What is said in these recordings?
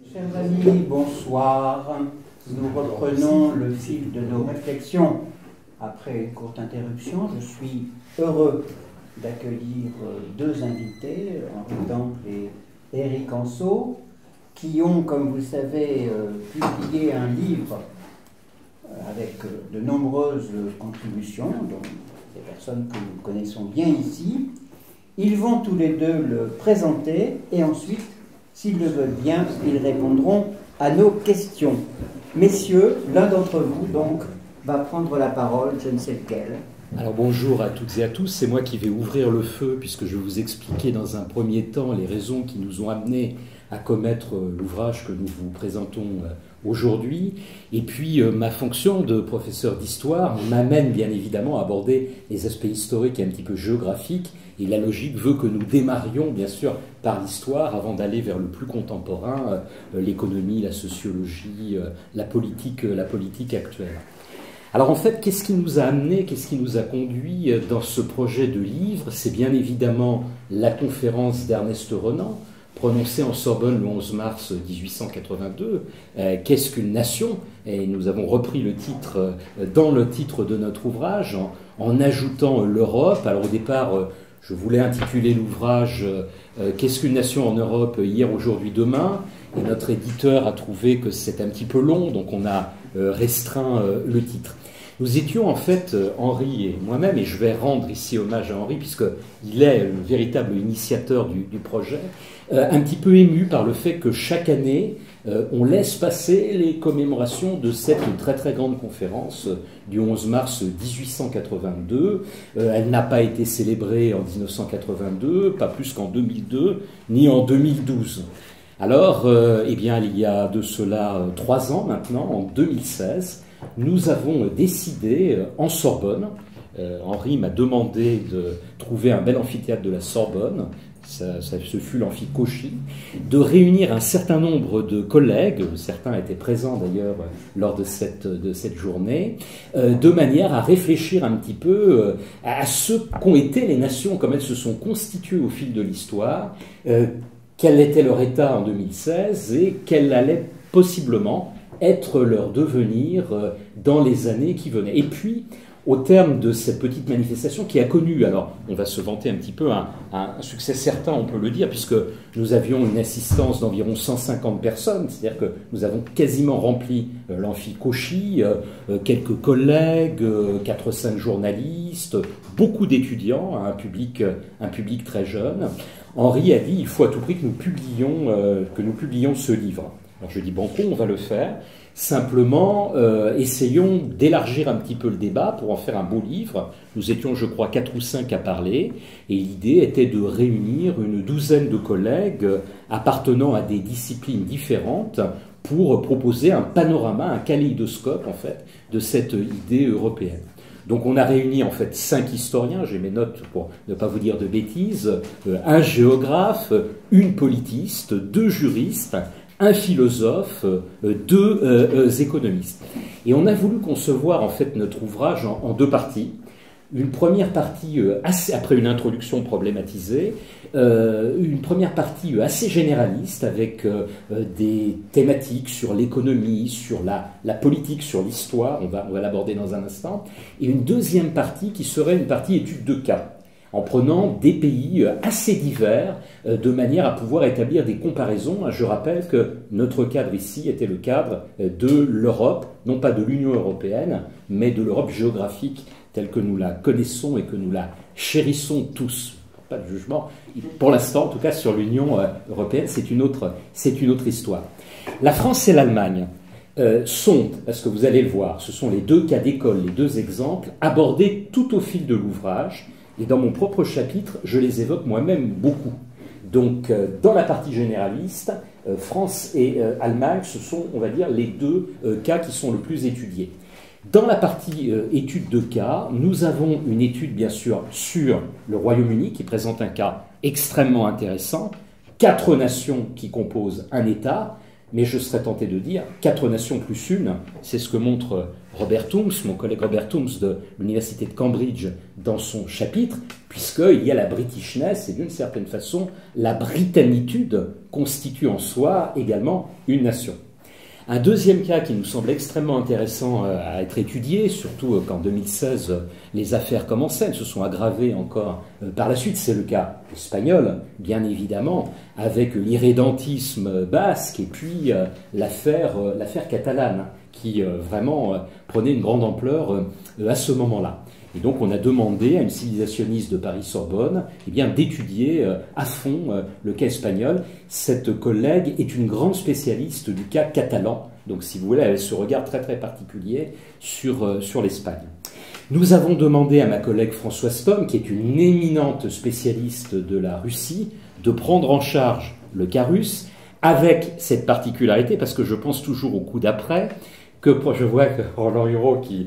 Chers amis, bonsoir. Nous reprenons le fil de nos réflexions. Après une courte interruption, je suis heureux d'accueillir deux invités, Henri Temple et Éric Anseau, qui ont, comme vous le savez, publié un livre avec de nombreuses contributions, dont des personnes que nous connaissons bien ici. Ils vont tous les deux le présenter et ensuite, s'ils le veulent bien, ils répondront à nos questions. Messieurs, l'un d'entre vous, donc, va prendre la parole, je ne sais lequel. Alors bonjour à toutes et à tous, c'est moi qui vais ouvrir le feu puisque je vais vous expliquer dans un premier temps les raisons qui nous ont amenés à commettre l'ouvrage que nous vous présentons aujourd'hui. Et puis ma fonction de professeur d'histoire m'amène bien évidemment à aborder les aspects historiques et un petit peu géographiques. Et la logique veut que nous démarrions bien sûr par l'histoire avant d'aller vers le plus contemporain, l'économie, la sociologie, la politique actuelle. Alors en fait, qu'est-ce qui nous a amené, qu'est-ce qui nous a conduit dans ce projet de livre? C'est bien évidemment la conférence d'Ernest Renan, prononcée en Sorbonne le 11 mars 1882. Qu'est-ce qu'une nation? Et nous avons repris le titre dans le titre de notre ouvrage en ajoutant l'Europe. Alors au départ, je voulais intituler l'ouvrage Qu'est-ce qu'une nation en Europe hier, aujourd'hui, demain? Et notre éditeur a trouvé que c'est un petit peu long, donc on a restreint le titre. Nous étions en fait, Henri et moi-même, et je vais rendre ici hommage à Henri, puisqu'il est le véritable initiateur du projet, un petit peu ému par le fait que chaque année, on laisse passer les commémorations de cette très très grande conférence du 11 mars 1882. Elle n'a pas été célébrée en 1982, pas plus qu'en 2002, ni en 2012. Alors, eh bien, il y a de cela 3 ans maintenant, en 2016, nous avons décidé en Sorbonne, Henri m'a demandé de trouver un bel amphithéâtre de la Sorbonne, ce fut l'amphi Cauchy, de réunir un certain nombre de collègues, certains étaient présents d'ailleurs lors de cette journée, de manière à réfléchir un petit peu à ce qu'ont été les nations, comme elles se sont constituées au fil de l'histoire, quel était leur état en 2016 et quel allait possiblement être leur devenir dans les années qui venaient. Et puis, au terme de cette petite manifestation qui a connu, alors on va se vanter un petit peu, un succès certain, on peut le dire, puisque nous avions une assistance d'environ 150 personnes, c'est-à-dire que nous avons quasiment rempli l'amphi Cauchy, quelques collègues, 4-5 journalistes, beaucoup d'étudiants, un public très jeune. Henri a dit il faut à tout prix que nous publions ce livre. Alors je dis banco, on va le faire. Simplement, essayons d'élargir un petit peu le débat pour en faire un beau livre. Nous étions, je crois, 4 ou 5 à parler, et l'idée était de réunir une douzaine de collègues appartenant à des disciplines différentes pour proposer un panorama, un kaléidoscope, en fait, de cette idée européenne. Donc on a réuni en fait 5 historiens, j'ai mes notes pour ne pas vous dire de bêtises, un géographe, une politiste, 2 juristes, un philosophe, 2 économistes. Et on a voulu concevoir en fait notre ouvrage en 2 parties. Une première partie, après une introduction problématisée, une première partie assez généraliste avec des thématiques sur l'économie, sur la politique, sur l'histoire, on va l'aborder dans un instant, et une deuxième partie qui serait une partie étude de cas, en prenant des pays assez divers, de manière à pouvoir établir des comparaisons. Je rappelle que notre cadre ici était le cadre de l'Europe, non pas de l'Union européenne, mais de l'Europe géographique telle que nous la connaissons et que nous la chérissons tous. Pas de jugement. Pour l'instant, en tout cas, sur l'Union européenne, c'est une autre histoire. La France et l'Allemagne sont, parce que vous allez le voir, ce sont les 2 cas d'école, les 2 exemples, abordés tout au fil de l'ouvrage. Et dans mon propre chapitre, je les évoque moi-même beaucoup. Donc, dans la partie généraliste, France et Allemagne, ce sont, on va dire, les 2 cas qui sont le plus étudiés. Dans la partie étude de cas, nous avons une étude, bien sûr, sur le Royaume-Uni, qui présente un cas extrêmement intéressant, 4 nations qui composent un État, mais je serais tenté de dire 4 nations plus une. C'est ce que montre Robert Toombs, mon collègue Robert Toombs de l'université de Cambridge, dans son chapitre, puisqu'il y a la Britishness et d'une certaine façon, la Britannitude constitue en soi également une nation. Un deuxième cas qui nous semble extrêmement intéressant à être étudié, surtout qu'en 2016, les affaires commençaient, elles se sont aggravées encore par la suite, c'est le cas espagnol, bien évidemment, avec l'irrédentisme basque et puis l'affaire catalane, qui vraiment prenait une grande ampleur à ce moment-là. Et donc on a demandé à une civilisationniste de Paris-Sorbonne eh bien, d'étudier à fond le cas espagnol. Cette collègue est une grande spécialiste du cas catalan, donc si vous voulez, elle a ce regard très très particulier sur l'Espagne. Nous avons demandé à ma collègue Françoise Thom, qui est une éminente spécialiste de la Russie, de prendre en charge le cas russe, avec cette particularité, parce que je pense toujours au coup d'après, que je vois que Roland Hureau qui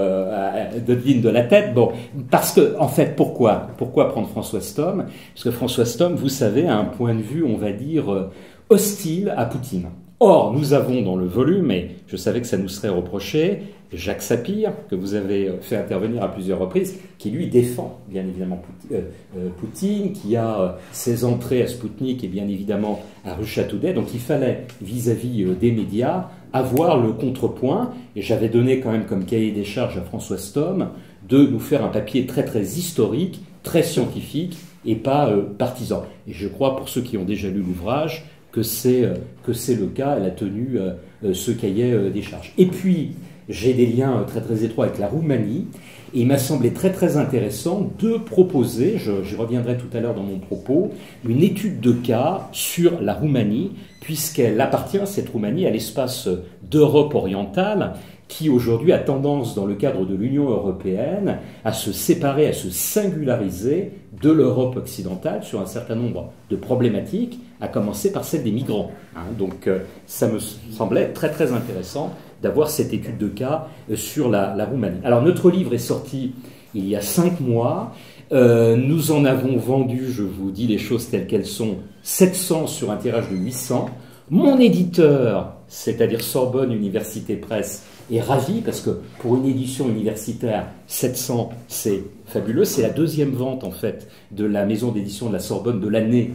devine de la tête. Bon, parce que, en fait, pourquoi prendre Françoise Thom? Parce que Françoise Thom, vous savez, a un point de vue, on va dire, hostile à Poutine. Or, nous avons dans le volume, et je savais que ça nous serait reproché, Jacques Sapir, que vous avez fait intervenir à plusieurs reprises, qui lui défend bien évidemment Poutine, qui a ses entrées à Sputnik et bien évidemment à Russia Today. Donc il fallait, vis-à-vis des médias, avoir le contrepoint, et j'avais donné quand même comme cahier des charges à Françoise Thom de nous faire un papier très très historique, très scientifique et pas partisan. Et je crois, pour ceux qui ont déjà lu l'ouvrage, que c'est le cas. Elle a tenu ce cahier des charges. Et puis, j'ai des liens très très étroits avec la Roumanie, et il m'a semblé très très intéressant de proposer, j'y reviendrai tout à l'heure dans mon propos, une étude de cas sur la Roumanie, puisqu'elle appartient, cette Roumanie, à l'espace d'Europe orientale, qui aujourd'hui a tendance, dans le cadre de l'Union européenne, à se séparer, à se singulariser de l'Europe occidentale sur un certain nombre de problématiques, à commencer par celle des migrants. Donc ça me semblait très très intéressant d'avoir cette étude de cas sur la Roumanie. Alors notre livre est sorti il y a 5 mois. Nous en avons vendu, je vous dis les choses telles qu'elles sont, 700 sur un tirage de 800. Mon éditeur, c'est-à-dire Sorbonne Université Presse, est ravi parce que pour une édition universitaire, 700, c'est fabuleux. C'est la deuxième vente en fait de la maison d'édition de la Sorbonne de l'année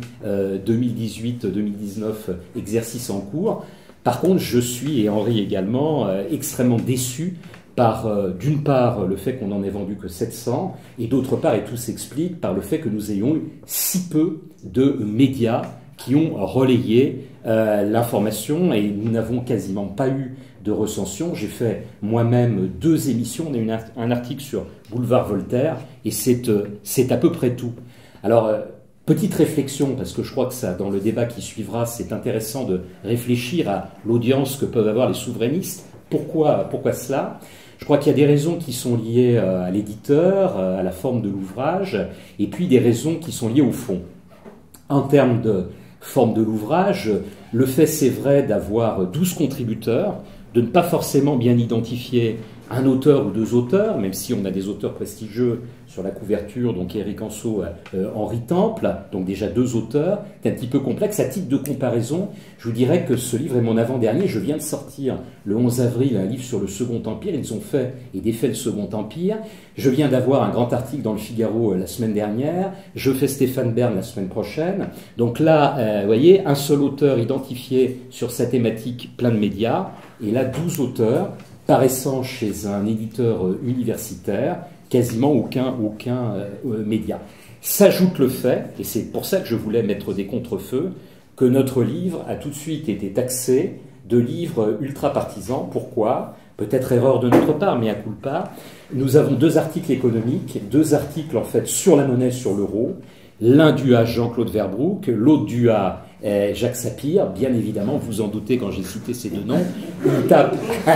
2018-2019, exercice en cours. Par contre, je suis, et Henri également, extrêmement déçu par, d'une part, le fait qu'on n'en ait vendu que 700, et d'autre part, et tout s'explique, par le fait que nous ayons eu si peu de médias qui ont relayé l'information, et nous n'avons quasiment pas eu de recension. J'ai fait moi-même 2 émissions, on a eu un article sur Boulevard Voltaire, et c'est à peu près tout. Alors, petite réflexion, parce que je crois que ça, dans le débat qui suivra, c'est intéressant de réfléchir à l'audience que peuvent avoir les souverainistes. Pourquoi cela ? Je crois qu'il y a des raisons qui sont liées à l'éditeur, à la forme de l'ouvrage, et puis des raisons qui sont liées au fond. En termes de forme de l'ouvrage, le fait, c'est vrai, d'avoir 12 contributeurs, de ne pas forcément bien identifier un auteur ou 2 auteurs, même si on a des auteurs prestigieux sur la couverture, donc Éric Anceau, Henri Temple, donc déjà 2 auteurs, c'est un petit peu complexe. À titre de comparaison, je vous dirais que ce livre est mon avant-dernier. Je viens de sortir le 11 avril un livre sur le Second Empire. Ils ont fait et défait le Second Empire. Je viens d'avoir un grand article dans le Figaro la semaine dernière. Je fais Stéphane Bern la semaine prochaine. Donc là, vous voyez, un seul auteur identifié sur sa thématique, plein de médias, et là 12 auteurs paraissant chez un éditeur universitaire, quasiment aucun média. S'ajoute le fait, et c'est pour ça que je voulais mettre des contre-feux, que notre livre a tout de suite été taxé de livre ultra-partisan. Pourquoi ? Peut-être erreur de notre part, mais à culpa. Nous avons 2 articles économiques, 2 articles en fait sur la monnaie, sur l'euro. L'un dû à Jean-Claude Verbroek, l'autre dû à Jacques Sapir, bien évidemment, vous en doutez quand j'ai cité ces 2 noms. Il tape,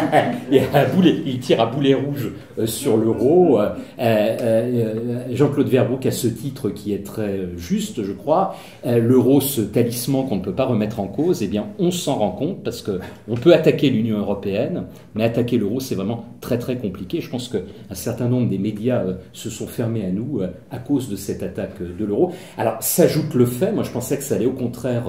il tire à boulet rouge sur l'euro. Jean-Claude Verbroek a ce titre qui est très juste, je crois. L'euro, ce talisman qu'on ne peut pas remettre en cause, eh bien, on s'en rend compte parce qu'on peut attaquer l'Union européenne, mais attaquer l'euro, c'est vraiment très très compliqué. Je pense qu'un certain nombre des médias se sont fermés à nous à cause de cette attaque de l'euro. Alors, s'ajoute le fait, moi je pensais que ça allait au contraire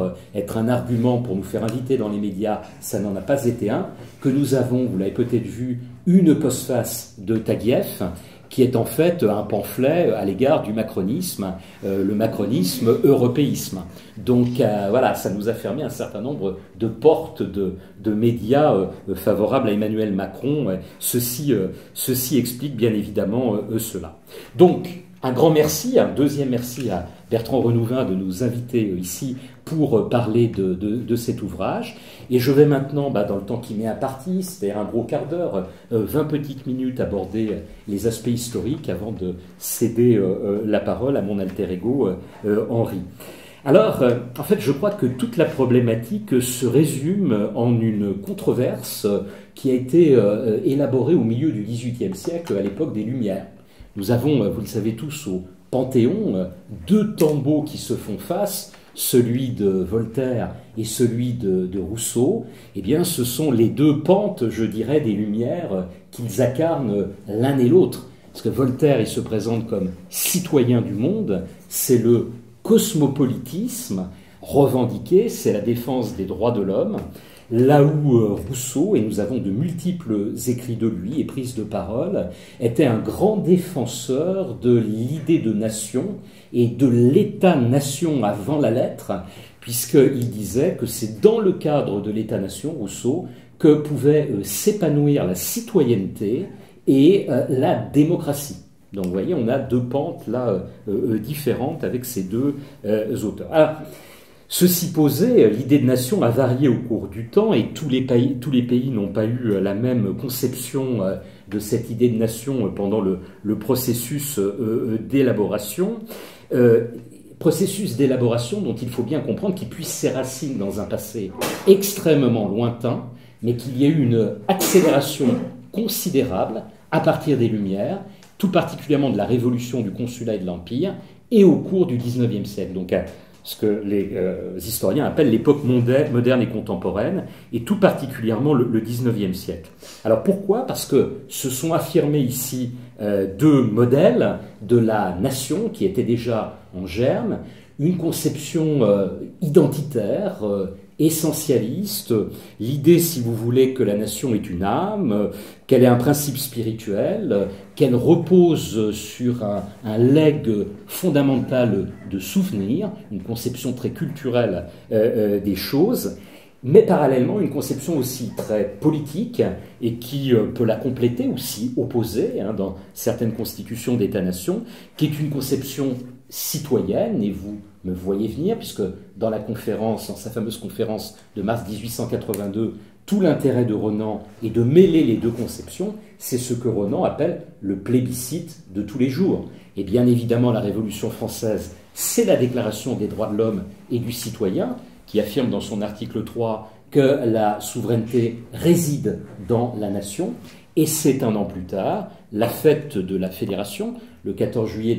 être un argument pour nous faire inviter dans les médias, ça n'en a pas été un, que nous avons, vous l'avez peut-être vu, une postface de Taguieff, qui est en fait un pamphlet à l'égard du macronisme, le macronisme européisme. Donc voilà, ça nous a fermé un certain nombre de portes de médias favorables à Emmanuel Macron. Ceci explique bien évidemment cela. Donc, un grand merci, un deuxième merci à Bertrand Renouvin de nous inviter ici pour parler de cet ouvrage. Et je vais maintenant, dans le temps qui m'est imparti, c'est-à-dire un gros quart d'heure, 20 petites minutes, aborder les aspects historiques avant de céder la parole à mon alter ego, Henri. Alors, en fait, je crois que toute la problématique se résume en une controverse qui a été élaborée au milieu du XVIIIe siècle, à l'époque des Lumières. Nous avons, vous le savez tous, au Panthéon, deux tombeaux qui se font face, celui de Voltaire et celui de Rousseau. Eh bien, ce sont les deux pentes, je dirais, des Lumières qu'ils incarnent l'un et l'autre. Parce que Voltaire, il se présente comme citoyen du monde, c'est le cosmopolitisme revendiqué, c'est la défense des droits de l'homme. Là où Rousseau, et nous avons de multiples écrits de lui et prises de parole, était un grand défenseur de l'idée de nation et de l'État-nation avant la lettre, puisqu'il disait que c'est dans le cadre de l'État-nation, Rousseau, que pouvait s'épanouir la citoyenneté et la démocratie. Donc vous voyez, on a deux pentes là différentes avec ces deux auteurs. Alors, ceci posé, l'idée de nation a varié au cours du temps et tous les pays n'ont pas eu la même conception de cette idée de nation pendant le processus d'élaboration. Processus d'élaboration dont il faut bien comprendre qu'il puise ses racines dans un passé extrêmement lointain, mais qu'il y a eu une accélération considérable à partir des Lumières, tout particulièrement de la révolution du Consulat et de l'Empire, et au cours du XIXe siècle. Donc, ce que les historiens appellent l'époque moderne et contemporaine, et tout particulièrement le XIXe siècle. Alors pourquoi ? Parce que se sont affirmés ici deux modèles de la nation qui étaient déjà en germe, une conception identitaire, essentialiste, l'idée, si vous voulez, que la nation est une âme, qu'elle est un principe spirituel, qu'elle repose sur un legs fondamental de souvenirs, une conception très culturelle des choses, mais parallèlement une conception aussi très politique et qui peut la compléter ou s'y opposer dans certaines constitutions d'État-nation, qui est une conception citoyenne, et vous me voyez venir, puisque dans sa fameuse conférence de mars 1882, tout l'intérêt de Renan est de mêler les deux conceptions, c'est ce que Renan appelle le plébiscite de tous les jours. Et bien évidemment, la Révolution française, c'est la déclaration des droits de l'homme et du citoyen, qui affirme dans son article 3 que la souveraineté réside dans la nation, et c'est un an plus tard, la fête de la Fédération, le 14 juillet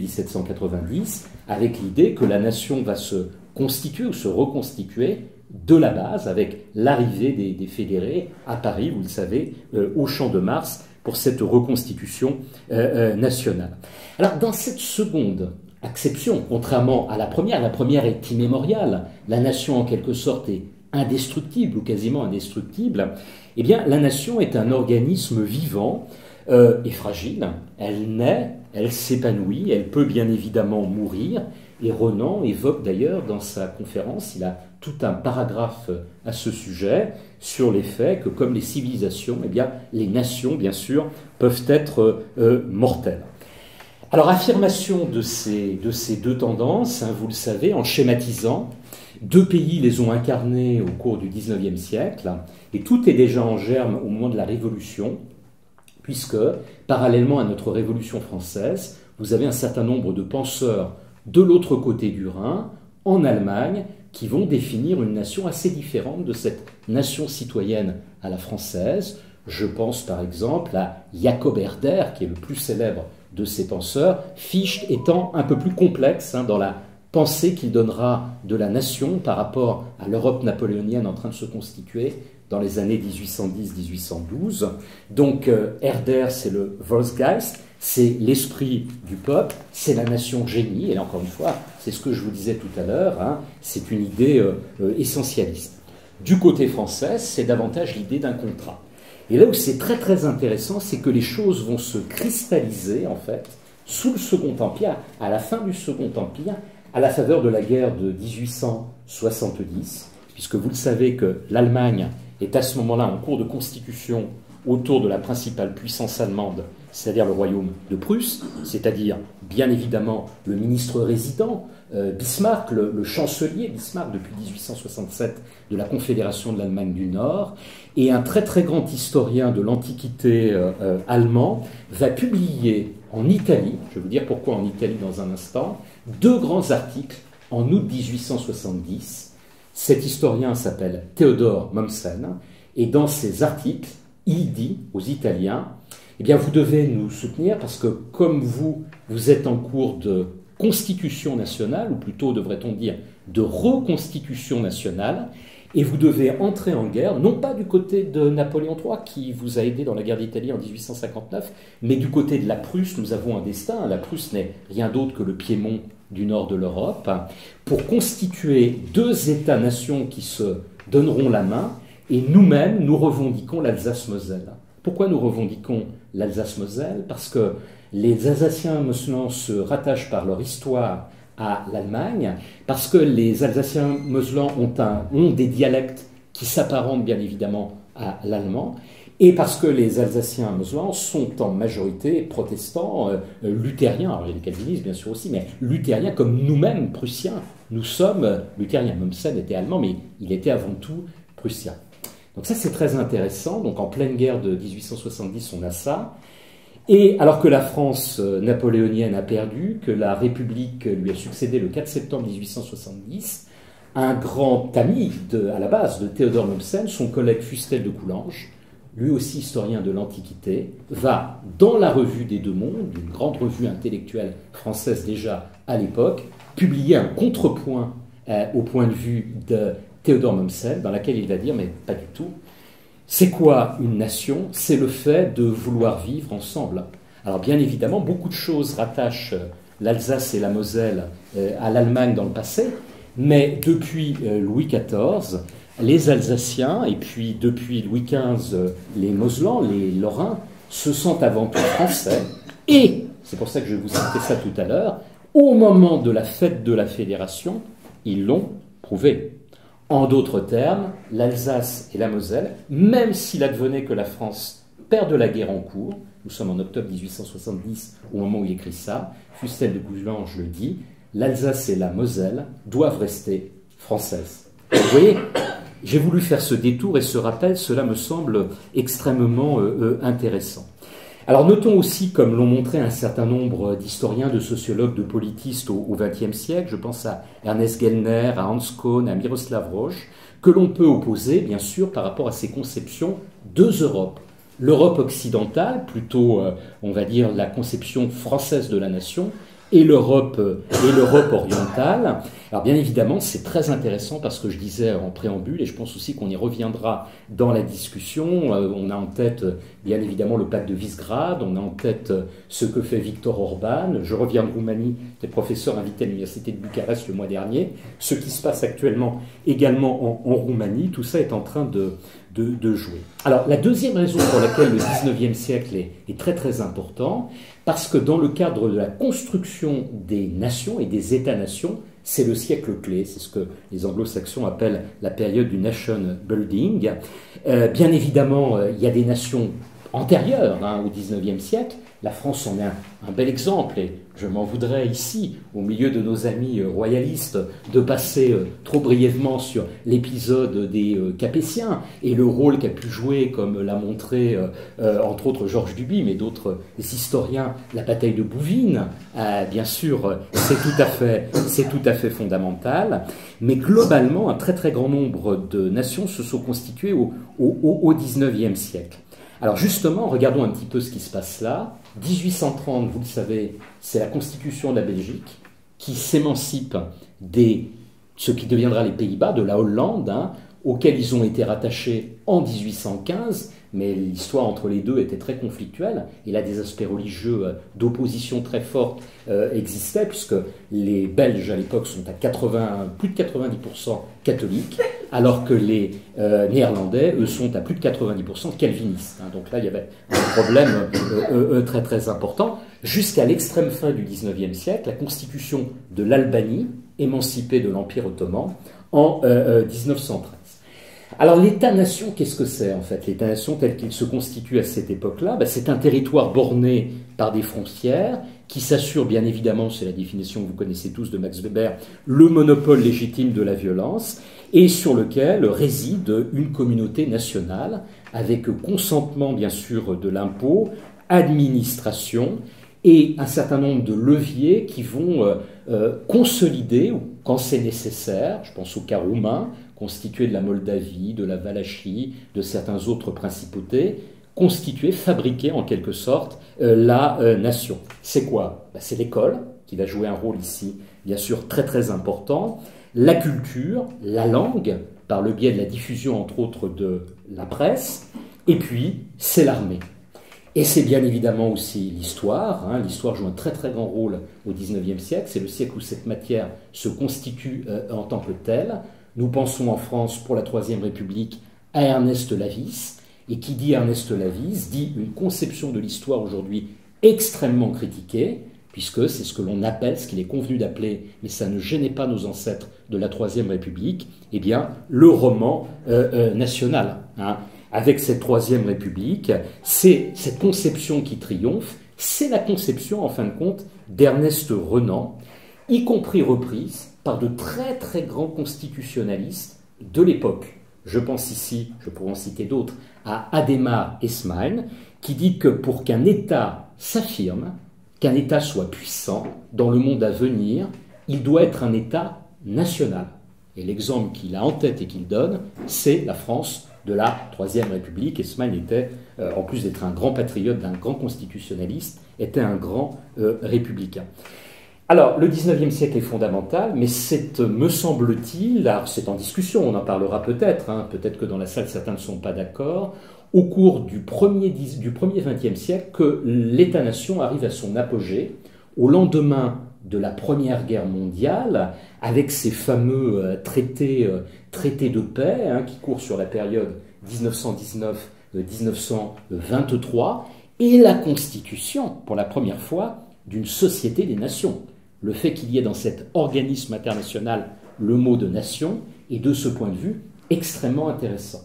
1790, avec l'idée que la nation va se constituer ou se reconstituer de la base, avec l'arrivée des fédérés à Paris, vous le savez, au Champ de Mars, pour cette reconstitution nationale. Alors, dans cette seconde acception, contrairement à la première est immémoriale, la nation en quelque sorte est indestructible ou quasiment indestructible, eh bien la nation est un organisme vivant et fragile, elle naît, elle s'épanouit, elle peut bien évidemment mourir, et Renan évoque d'ailleurs dans sa conférence, il a tout un paragraphe à ce sujet, sur les faits que comme les civilisations, eh bien les nations bien sûr peuvent être mortelles. Alors, affirmation de ces deux tendances, vous le savez, en schématisant, deux pays les ont incarnées au cours du XIXe siècle, et tout est déjà en germe au moment de la Révolution, puisque, parallèlement à notre Révolution française, vous avez un certain nombre de penseurs de l'autre côté du Rhin, en Allemagne, qui vont définir une nation assez différente de cette nation citoyenne à la française. Je pense par exemple à Jacob Herder, qui est le plus célèbre de ces penseurs, Fichte étant un peu plus complexe dans la pensée qu'il donnera de la nation par rapport à l'Europe napoléonienne en train de se constituer dans les années 1810-1812. Donc Herder, c'est le Volksgeist, c'est l'esprit du peuple, c'est la nation génie, et là, encore une fois, c'est ce que je vous disais tout à l'heure, hein, c'est une idée essentialiste. Du côté français, c'est davantage l'idée d'un contrat. Et là où c'est très très intéressant, c'est que les choses vont se cristalliser, en fait, sous le Second Empire, à la fin du Second Empire, à la faveur de la guerre de 1870, puisque vous le savez que l'Allemagne est à ce moment-là en cours de constitution autour de la principale puissance allemande, c'est-à-dire le royaume de Prusse, c'est-à-dire bien évidemment le ministre résident, Bismarck, le chancelier Bismarck depuis 1867 de la Confédération de l'Allemagne du Nord, et un très très grand historien de l'Antiquité allemand va publier en Italie, je vais vous dire pourquoi en Italie dans un instant, 2 grands articles en août 1870. Cet historien s'appelle Theodor Mommsen, et dans ces articles, il dit aux Italiens, eh bien vous devez nous soutenir parce que comme vous êtes en cours de constitution nationale, ou plutôt devrait-on dire de reconstitution nationale, et vous devez entrer en guerre, non pas du côté de Napoléon III, qui vous a aidé dans la guerre d'Italie en 1859, mais du côté de la Prusse. Nous avons un destin. La Prusse n'est rien d'autre que le Piémont du nord de l'Europe, pour constituer 2 États-nations qui se donneront la main, et nous-mêmes, nous revendiquons l'Alsace-Moselle. Pourquoi nous revendiquons l'Alsace-Moselle? Parce que les Alsaciens-Moselans se rattachent par leur histoire à l'Allemagne, parce que les Alsaciens-Moselans ont des dialectes qui s'apparentent bien évidemment à l'allemand, et parce que les Alsaciens-Moselans sont en majorité protestants, luthériens, alors il y a des calvinistes bien sûr aussi, mais luthériens comme nous-mêmes, prussiens. Nous sommes luthériens. Mommsen était allemand, mais il était avant tout prussien. Donc ça c'est très intéressant. Donc en pleine guerre de 1870, on a ça. Et alors que la France napoléonienne a perdu, que la République lui a succédé le 4 septembre 1870, un grand ami à la base de Theodor Mommsen, son collègue Fustel de Coulanges, lui aussi historien de l'Antiquité, va dans la revue des Deux Mondes, une grande revue intellectuelle française déjà à l'époque, publier un contrepoint au point de vue de Theodor Mommsen, dans laquelle il va dire, mais pas du tout, c'est quoi une nation? C'est le fait de vouloir vivre ensemble. Alors bien évidemment, beaucoup de choses rattachent l'Alsace et la Moselle à l'Allemagne dans le passé, mais depuis Louis XIV, les Alsaciens, et puis depuis Louis XV, les Moselans, les Lorrains, se sentent avant tout français, et, c'est pour ça que je vous citais ça tout à l'heure, au moment de la fête de la Fédération, ils l'ont prouvé. En d'autres termes, l'Alsace et la Moselle, même s'il advenait que la France perde la guerre en cours, nous sommes en octobre 1870 au moment où il écrit ça, Fustel de Coulanges le dit, l'Alsace et la Moselle doivent rester françaises. Vous voyez, j'ai voulu faire ce détour et ce rappel, cela me semble extrêmement intéressant. Alors notons aussi, comme l'ont montré un certain nombre d'historiens, de sociologues, de politistes au XXe siècle, je pense à Ernest Gellner, à Hans Kohn, à Miroslav Roche, que l'on peut opposer, bien sûr, par rapport à ces conceptions, 2 Europes. L'Europe occidentale, plutôt, on va dire, la conception française de la nation, et l'Europe orientale. Alors bien évidemment, c'est très intéressant parce que je disais en préambule, et je pense aussi qu'on y reviendra dans la discussion, on a en tête bien évidemment le pacte de Visegrad, on a en tête ce que fait Viktor Orban, je reviens de Roumanie, j'étais professeur invité à l'université de Bucarest le mois dernier, ce qui se passe actuellement également en Roumanie, tout ça est en train de jouer. Alors la deuxième raison pour laquelle le 19e siècle est très très important, parce que dans le cadre de la construction des nations et des États-nations, c'est le siècle clé, c'est ce que les anglo-saxons appellent la période du nation building. Bien évidemment, il y a des nations antérieures au XIXe siècle. La France en est un bel exemple, et je m'en voudrais ici, au milieu de nos amis royalistes, de passer trop brièvement sur l'épisode des Capétiens et le rôle qu'a pu jouer, comme l'a montré entre autres Georges Duby, mais d'autres historiens, la bataille de Bouvines. Bien sûr, c'est tout à fait fondamental, mais globalement, un très très grand nombre de nations se sont constituées au XIXe siècle. Alors justement, regardons un petit peu ce qui se passe là. 1830, vous le savez, c'est la constitution de la Belgique qui s'émancipe de ce qui deviendra les Pays-Bas, de la Hollande, auxquels ils ont été rattachés en 1815, mais l'histoire entre les deux était très conflictuelle, et là des aspects religieux d'opposition très forte existaient, puisque les Belges à l'époque sont à plus de 90% catholiques, alors que les Néerlandais, eux, sont à plus de 90% calvinistes. Hein. Donc là, il y avait un problème très très important. Jusqu'à l'extrême fin du XIXe siècle, la constitution de l'Albanie, émancipée de l'Empire ottoman, en 1913. Alors l'État-nation, qu'est-ce que c'est en fait? L'État-nation tel qu'il se constitue à cette époque-là, c'est un territoire borné par des frontières qui s'assure bien évidemment, c'est la définition que vous connaissez tous de Max Weber, le monopole légitime de la violence, et sur lequel réside une communauté nationale avec consentement bien sûr de l'impôt, administration et un certain nombre de leviers qui vont consolider, quand c'est nécessaire, je pense au cas roumain, constitué de la Moldavie, de la Valachie, de certaines autres principautés, constituer, fabriquer en quelque sorte la nation. C'est quoi? C'est l'école, qui va jouer un rôle ici, bien sûr, très très important, la culture, la langue, par le biais de la diffusion, entre autres, de la presse, et puis c'est l'armée. Et c'est bien évidemment aussi l'histoire. Hein. L'histoire joue un très très grand rôle au XIXe siècle. C'est le siècle où cette matière se constitue en tant que telle. Nous pensons en France, pour la Troisième République, à Ernest Lavis. Et qui dit Ernest Lavis dit une conception de l'histoire aujourd'hui extrêmement critiquée, puisque c'est ce que l'on appelle, ce qu'il est convenu d'appeler, mais ça ne gênait pas nos ancêtres de la Troisième République, eh bien, le roman national. Hein. Avec cette Troisième République, c'est cette conception qui triomphe, c'est la conception, en fin de compte, d'Ernest Renan, y compris reprise par de très très grands constitutionnalistes de l'époque. Je pense ici, je pourrais en citer d'autres, à Adhémar Esmail, qui dit que pour qu'un État s'affirme, qu'un État soit puissant dans le monde à venir, il doit être un État national. Et l'exemple qu'il a en tête et qu'il donne, c'est la France de la Troisième République. Esmail était, en plus d'être un grand patriote, un grand constitutionnaliste, était un grand républicain. Alors, le XIXe siècle est fondamental, mais c'est, me semble-t-il, alors c'est en discussion, on en parlera peut-être, hein, peut-être que dans la salle certains ne sont pas d'accord, au cours du premier XXe siècle, que l'État-nation arrive à son apogée, au lendemain de la Première Guerre mondiale, avec ces fameux traités de paix, hein, qui courent sur la période 1919-1923, et la constitution, pour la première fois, d'une société des nations. Le fait qu'il y ait dans cet organisme international le mot de nation est de ce point de vue extrêmement intéressant.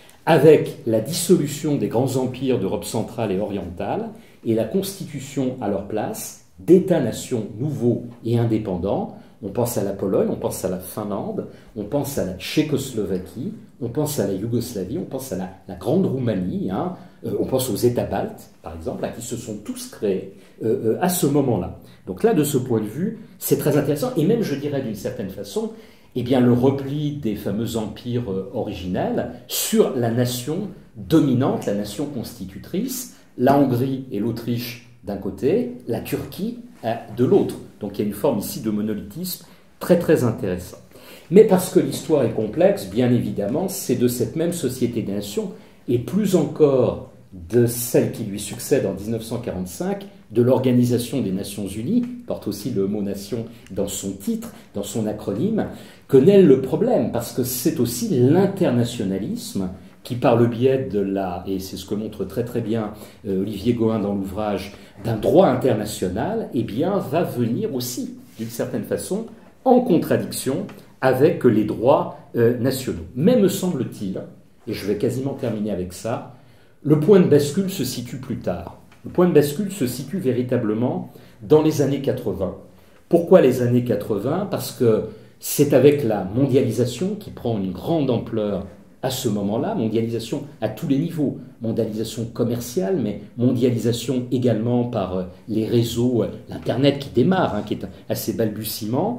Avec la dissolution des grands empires d'Europe centrale et orientale et la constitution à leur place d'États-nations nouveaux et indépendants, on pense à la Pologne, on pense à la Finlande, on pense à la Tchécoslovaquie, on pense à la Yougoslavie, on pense à la Grande Roumanie, hein, on pense aux États baltes, par exemple, là, qui se sont tous créés à ce moment-là. Donc là, de ce point de vue, c'est très intéressant, et même, je dirais, d'une certaine façon, eh bien, le repli des fameux empires originels sur la nation dominante, la nation constitutrice, la Hongrie et l'Autriche d'un côté, la Turquie de l'autre. Donc il y a une forme ici de monolithisme très très intéressant. Mais parce que l'histoire est complexe, bien évidemment, c'est de cette même société des nations, et plus encore de celle qui lui succède en 1945, de l'Organisation des Nations Unies, porte aussi le mot nation dans son titre, dans son acronyme, que naît le problème, parce que c'est aussi l'internationalisme qui, par le biais de et c'est ce que montre très très bien Olivier Gohain dans l'ouvrage, d'un droit international, eh bien, va venir aussi, d'une certaine façon, en contradiction avec les droits nationaux. Mais me semble-t-il, et je vais quasiment terminer avec ça, le point de bascule se situe plus tard. Le point de bascule se situe véritablement dans les années 80. Pourquoi les années 80 ? Parce que c'est avec la mondialisation qui prend une grande ampleur à ce moment-là, mondialisation à tous les niveaux, mondialisation commerciale, mais mondialisation également par les réseaux, l'Internet qui démarre, hein, qui est assez balbutiement,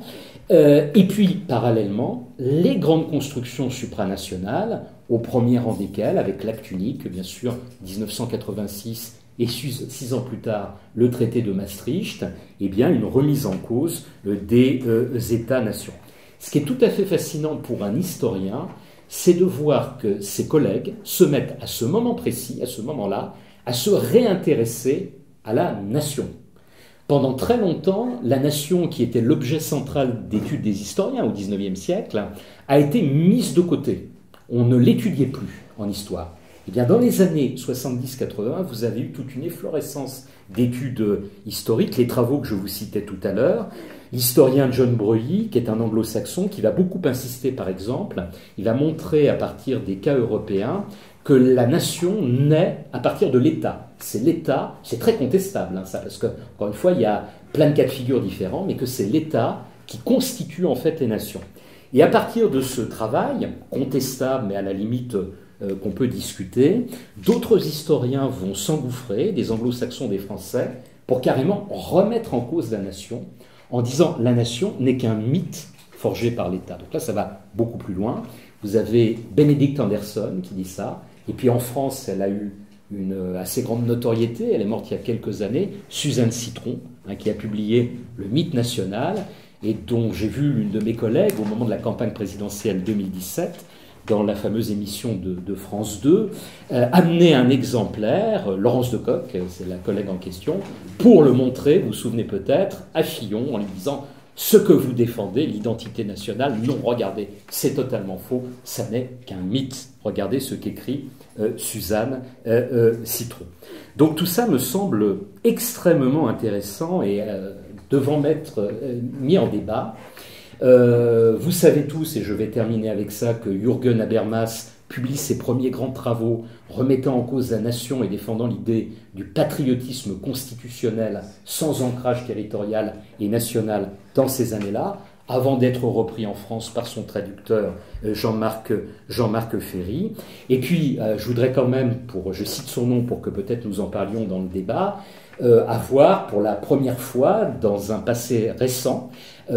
et puis parallèlement, les grandes constructions supranationales, au premier rang desquelles, avec l'acte unique, bien sûr, 1986, et 6 ans plus tard, le traité de Maastricht, eh bien, une remise en cause des États-nations. Ce qui est tout à fait fascinant pour un historien, c'est de voir que ses collègues se mettent à ce moment précis, à ce moment-là, à se réintéresser à la nation. Pendant très longtemps, la nation, qui était l'objet central d'études des historiens au XIXe siècle, a été mise de côté. On ne l'étudiait plus en histoire. Eh bien, dans les années 70-80, vous avez eu toute une efflorescence d'études historiques, les travaux que je vous citais tout à l'heure. L'historien John Breuil, qui est un anglo-saxon, qui va beaucoup insister, par exemple, il va montrer à partir des cas européens que la nation naît à partir de l'État. C'est l'État, c'est très contestable, ça, parce que, encore une fois, il y a plein de cas de figure différents, mais que c'est l'État qui constitue en fait les nations. Et à partir de ce travail, contestable, mais à la limite qu'on peut discuter, d'autres historiens vont s'engouffrer, des anglo-saxons, des français, pour carrément remettre en cause la nation, en disant la nation n'est qu'un mythe forgé par l'État. Donc là, ça va beaucoup plus loin. Vous avez Benedict Anderson qui dit ça, et puis en France, elle a eu une assez grande notoriété, elle est morte il y a quelques années, Suzanne Citron, qui a publié Le mythe national, et dont j'ai vu l'une de mes collègues au moment de la campagne présidentielle 2017, dans la fameuse émission de France 2, amener un exemplaire, Laurence de Coq, c'est la collègue en question, pour le montrer, vous vous souvenez peut-être, à Fillon, en lui disant « Ce que vous défendez, l'identité nationale, non, regardez, c'est totalement faux, ça n'est qu'un mythe. Regardez ce qu'écrit Suzanne Citron. » Donc tout ça me semble extrêmement intéressant et devant m'être mis en débat. Vous savez tous, et je vais terminer avec ça, que Jürgen Habermas publie ses premiers grands travaux remettant en cause la nation et défendant l'idée du patriotisme constitutionnel sans ancrage territorial et national dans ces années-là, avant d'être repris en France par son traducteur Jean-Marc Ferry. Et puis, je voudrais quand même, je cite son nom pour que peut-être nous en parlions dans le débat, avoir pour la première fois, dans un passé récent,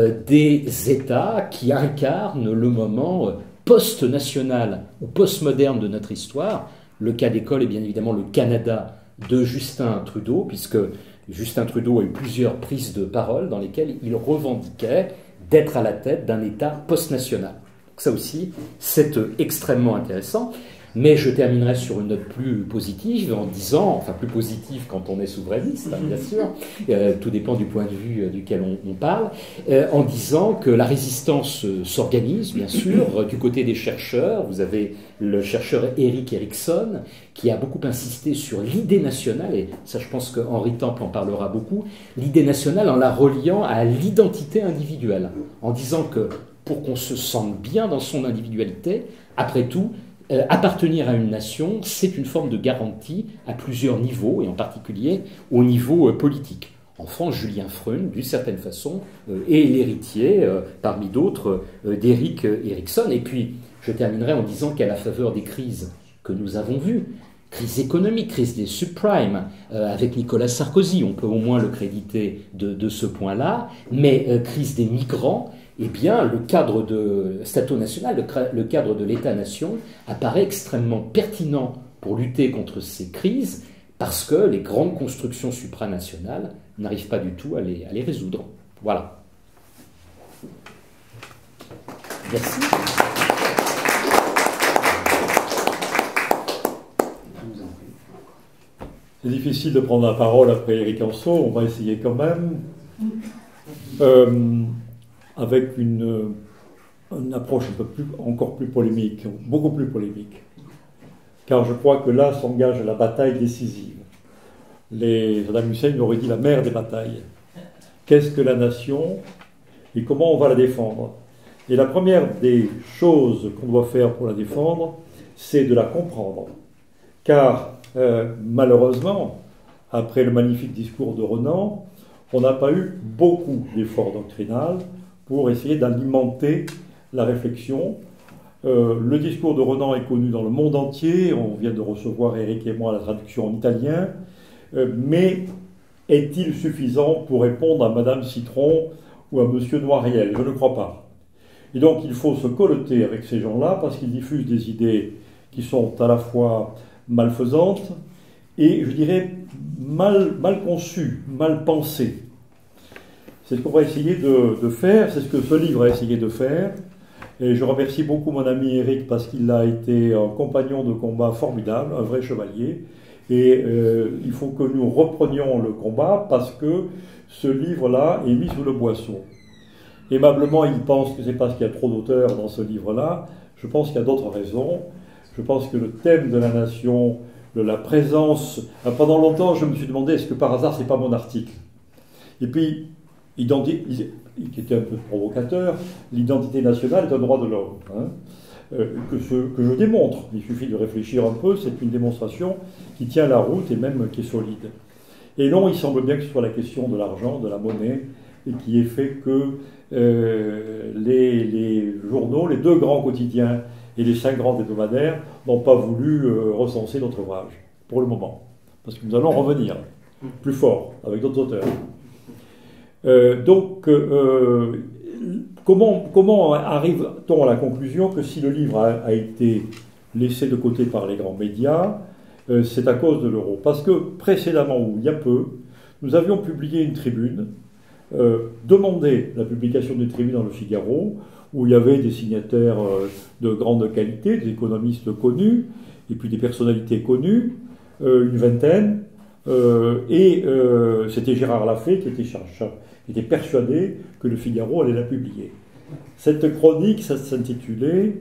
des États qui incarnent le moment post-national ou post-moderne de notre histoire. Le cas d'école est bien évidemment le Canada de Justin Trudeau, puisque Justin Trudeau a eu plusieurs prises de parole dans lesquelles il revendiquait d'être à la tête d'un État post-national. Ça aussi, c'est extrêmement intéressant. Mais je terminerai sur une note plus positive en disant, enfin plus positive quand on est souverainiste, bien sûr, tout dépend du point de vue duquel on parle, en disant que la résistance s'organise, bien sûr, du côté des chercheurs. Vous avez le chercheur Erik Erikson qui a beaucoup insisté sur l'idée nationale, et ça je pense qu'Henri Temple en parlera beaucoup, l'idée nationale en la reliant à l'identité individuelle, en disant que pour qu'on se sente bien dans son individualité, après tout, appartenir à une nation, c'est une forme de garantie à plusieurs niveaux, et en particulier au niveau politique. En France, Julien Freund, d'une certaine façon, est l'héritier, parmi d'autres, d'Erik Erikson. Et puis, je terminerai en disant qu'à la faveur des crises que nous avons vues, crise économique, crise des subprimes, avec Nicolas Sarkozy, on peut au moins le créditer de ce point-là, mais crise des migrants, eh bien, le cadre de Stato national, le cadre de l'État-nation, apparaît extrêmement pertinent pour lutter contre ces crises, parce que les grandes constructions supranationales n'arrivent pas du tout à les résoudre. Voilà. Merci. C'est difficile de prendre la parole après Éric Anceau, on va essayer quand même. Avec une approche encore plus polémique, beaucoup plus polémique. Car je crois que là s'engage la bataille décisive. Saddam Hussein aurait dit la mère des batailles. Qu'est-ce que la nation et comment on va la défendre? Et la première des choses qu'on doit faire pour la défendre, c'est de la comprendre. Car malheureusement, après le magnifique discours de Renan, on n'a pas eu beaucoup d'efforts doctrinaux pour essayer d'alimenter la réflexion. Le discours de Renan est connu dans le monde entier, on vient de recevoir, Eric et moi, la traduction en italien, mais est-il suffisant pour répondre à Madame Citron ou à Monsieur Noiriel? Je ne crois pas. Et donc il faut se colleter avec ces gens-là parce qu'ils diffusent des idées qui sont à la fois malfaisantes et, je dirais, mal conçues, mal pensées. C'est ce qu'on va essayer de faire, c'est ce que ce livre a essayé de faire, Et je remercie beaucoup mon ami Eric parce qu'il a été un compagnon de combat formidable, un vrai chevalier. Et il faut que nous reprenions le combat parce que ce livre-là est mis sous le boisseau. Aimablement, il pense que c'est parce qu'il y a trop d'auteurs dans ce livre-là. Je pense qu'il y a d'autres raisons. Je pense que le thème de la nation, de la présence... Pendant longtemps, je me suis demandé, est-ce que par hasard, c'est pas mon article? Et puis, qui était un peu provocateur, l'identité nationale est un droit de l'homme. Hein, que je démontre. Il suffit de réfléchir un peu, c'est une démonstration qui tient la route et même qui est solide. Et non, il semble bien que ce soit la question de l'argent, de la monnaie, et qui ait fait que les journaux, les 2 grands quotidiens et les 5 grands hebdomadaires n'ont pas voulu recenser notre ouvrage, pour le moment. Parce que nous allons revenir plus fort, avec d'autres auteurs. Comment arrive-t-on à la conclusion que si le livre a été laissé de côté par les grands médias, c'est à cause de l'euro? Parce que précédemment, ou il y a peu, nous avions publié une tribune, demandé la publication d'une tribune dans le Figaro, où il y avait des signataires de grande qualité, des économistes connus, et puis des personnalités connues, une vingtaine, c'était Gérard Lafay qui était persuadé que le Figaro allait la publier. Cette chronique, ça s'intitulait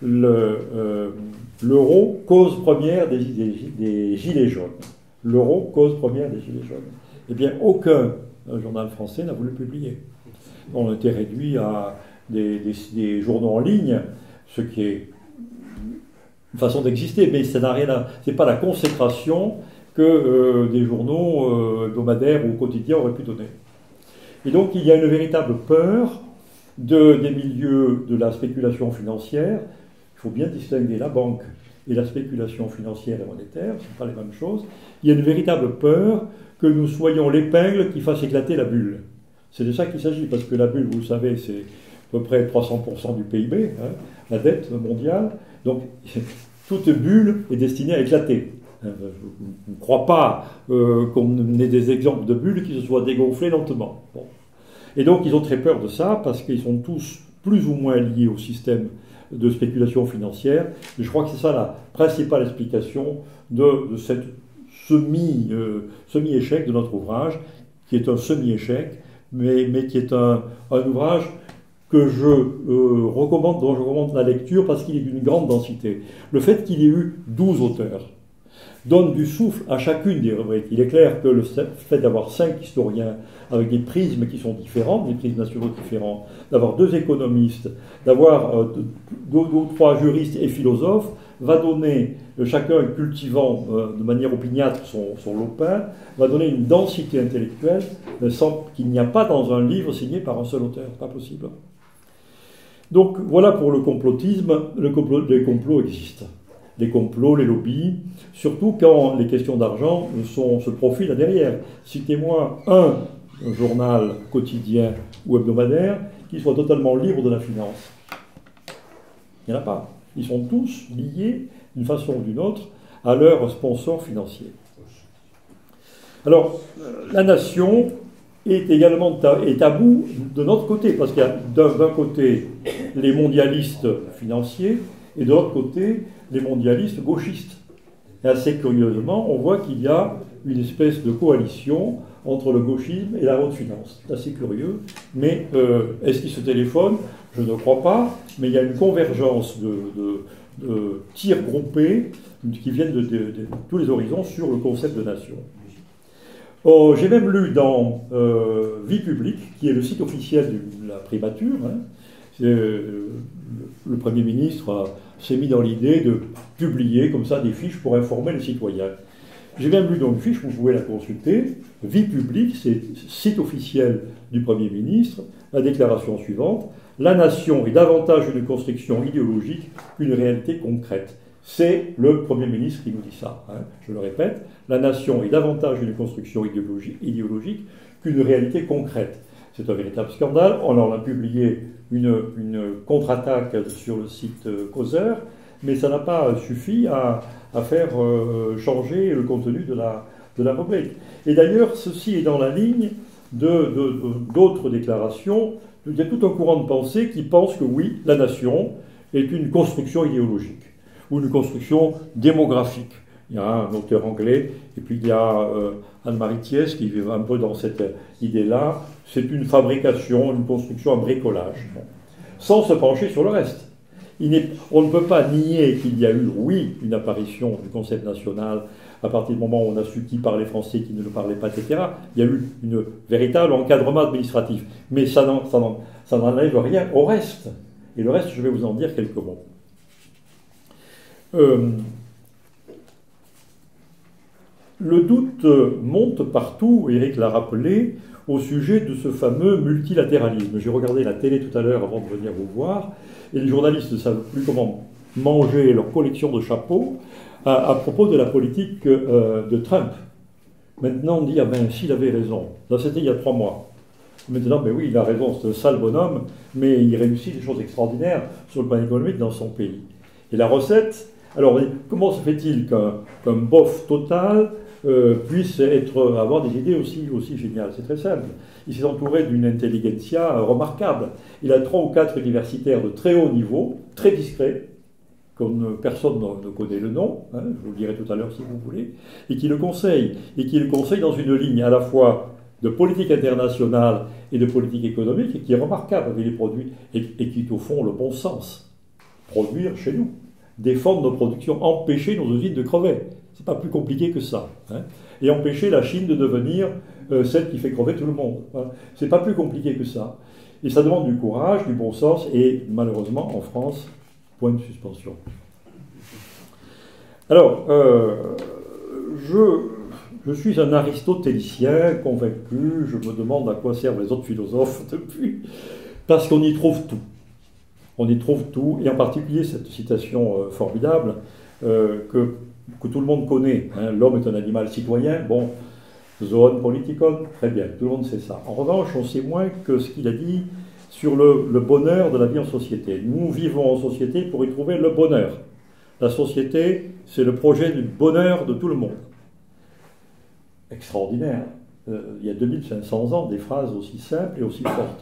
l'euro, cause première des Gilets jaunes. L'euro, cause première des Gilets jaunes. Eh bien, aucun journal français n'a voulu publier. On était réduit à des journaux en ligne, ce qui est une façon d'exister, mais ça n'a rien à... C'est pas la consécration que des journaux hebdomadaires ou quotidiens auraient pu donner. Et donc, il y a une véritable peur des milieux de la spéculation financière. Il faut bien distinguer la banque et la spéculation financière et monétaire, ce ne sont pas les mêmes choses. Il y a une véritable peur que nous soyons l'épingle qui fasse éclater la bulle. C'est de ça qu'il s'agit, parce que la bulle, vous le savez, c'est à peu près 300% du PIB, hein, la dette mondiale. Donc, toute bulle est destinée à éclater. Je ne crois pas qu'on ait des exemples de bulles qui se soient dégonflées lentement. Bon. Et donc, ils ont très peur de ça, parce qu'ils sont tous plus ou moins liés au système de spéculation financière. Et je crois que c'est ça la principale explication de cette semi-échec de notre ouvrage, qui est un semi-échec, mais qui est un ouvrage que dont je recommande la lecture parce qu'il est d'une grande densité. Le fait qu'il y ait eu 12 auteurs donne du souffle à chacune des rubriques. Il est clair que le fait d'avoir 5 historiens avec des prismes qui sont différents, des prismes nationaux différents, d'avoir 2 économistes, d'avoir 2 ou 3 juristes et philosophes, va donner, chacun cultivant de manière opiniâtre son lopin, va donner une densité intellectuelle sans qu'il n'y a pas dans un livre signé par un seul auteur. Pas possible. Donc voilà pour le complotisme. Les complots existent. Les complots, les lobbies, surtout quand les questions d'argent se profilent là derrière. Citez-moi un journal quotidien ou hebdomadaire qui soit totalement libre de la finance. Il n'y en a pas. Ils sont tous liés, d'une façon ou d'une autre, à leurs sponsors financiers. Alors, la nation est également à bout de notre côté, parce qu'il y a d'un côté les mondialistes financiers, et de l'autre côté les mondialistes gauchistes. Et assez curieusement, on voit qu'il y a une espèce de coalition entre le gauchisme et la haute finance. C'est assez curieux, mais est-ce qu'ils se téléphonent? Je ne crois pas, mais il y a une convergence de tirs groupés qui viennent de tous les horizons sur le concept de nation. Oh, j'ai même lu dans Vie publique, qui est le site officiel de la primature, hein, le Premier ministre s'est mis dans l'idée de publier comme ça des fiches pour informer les citoyens. J'ai même lu dans une fiche, vous pouvez la consulter, Vie publique, c'est site officiel du Premier ministre, la déclaration suivante: la nation est davantage une construction idéologique qu'une réalité concrète. C'est le Premier ministre qui nous dit ça, hein. Je le répète, la nation est davantage une construction idéologique qu'une réalité concrète. C'est un véritable scandale. On en a publié une contre-attaque sur le site Causeur, mais ça n'a pas suffi à faire changer le contenu de la rubrique. Et d'ailleurs, ceci est dans la ligne d'autres déclarations Il y a tout un courant de pensée qui pense que oui, la nation est une construction idéologique ou une construction démographique. Il y a un auteur anglais, et puis il y a Anne-Marie Thiès qui vit un peu dans cette idée-là. C'est une fabrication, une construction, un bricolage, bon, sans se pencher sur le reste. On ne peut pas nier qu'il y a eu, oui, une apparition du concept national à partir du moment où on a su qui parlait français, qui ne le parlait pas, etc. Il y a eu un véritable encadrement administratif. Mais ça n'enlève rien au reste. Et le reste, je vais vous en dire quelques mots. Le doute monte partout, Éric l'a rappelé, au sujet de ce fameux multilatéralisme. J'ai regardé la télé tout à l'heure avant de venir vous voir, et les journalistes ne savent plus comment manger leur collection de chapeaux à propos de la politique de Trump. Maintenant, on dit, ah ben, s'il avait raison. Là, c'était il y a 3 mois. Maintenant, ben oui, il a raison, c'est un sale bonhomme, mais il réussit des choses extraordinaires sur le plan économique dans son pays. Et la recette, alors, comment se fait-il qu'un bof total puisse avoir des idées aussi géniales? C'est très simple. Il s'est entouré d'une intelligentsia remarquable. Il a 3 ou 4 universitaires de très haut niveau, très discrets, comme personne ne connaît le nom, hein, je vous le dirai tout à l'heure si vous voulez, et qui le conseille dans une ligne à la fois de politique internationale et de politique économique, et qui est remarquable avec les produits, et qui est au fond le bon sens. Produire chez nous, défendre nos productions, empêcher nos usines de crever. C'est pas plus compliqué que ça. Hein. Et empêcher la Chine de devenir celle qui fait crever tout le monde. Hein. C'est pas plus compliqué que ça. Et ça demande du courage, du bon sens, et malheureusement, en France, point de suspension. Alors, je suis un aristotélicien convaincu, je me demande à quoi servent les autres philosophes depuis, parce qu'on y trouve tout. On y trouve tout, et en particulier cette citation formidable que tout le monde connaît. Hein, l'homme est un animal citoyen, bon, zoon politikon, très bien, tout le monde sait ça. En revanche, on sait moins que ce qu'il a dit sur le bonheur de la vie en société. Nous vivons en société pour y trouver le bonheur. La société, c'est le projet du bonheur de tout le monde. Extraordinaire. Il y a 2500 ans, des phrases aussi simples et aussi fortes.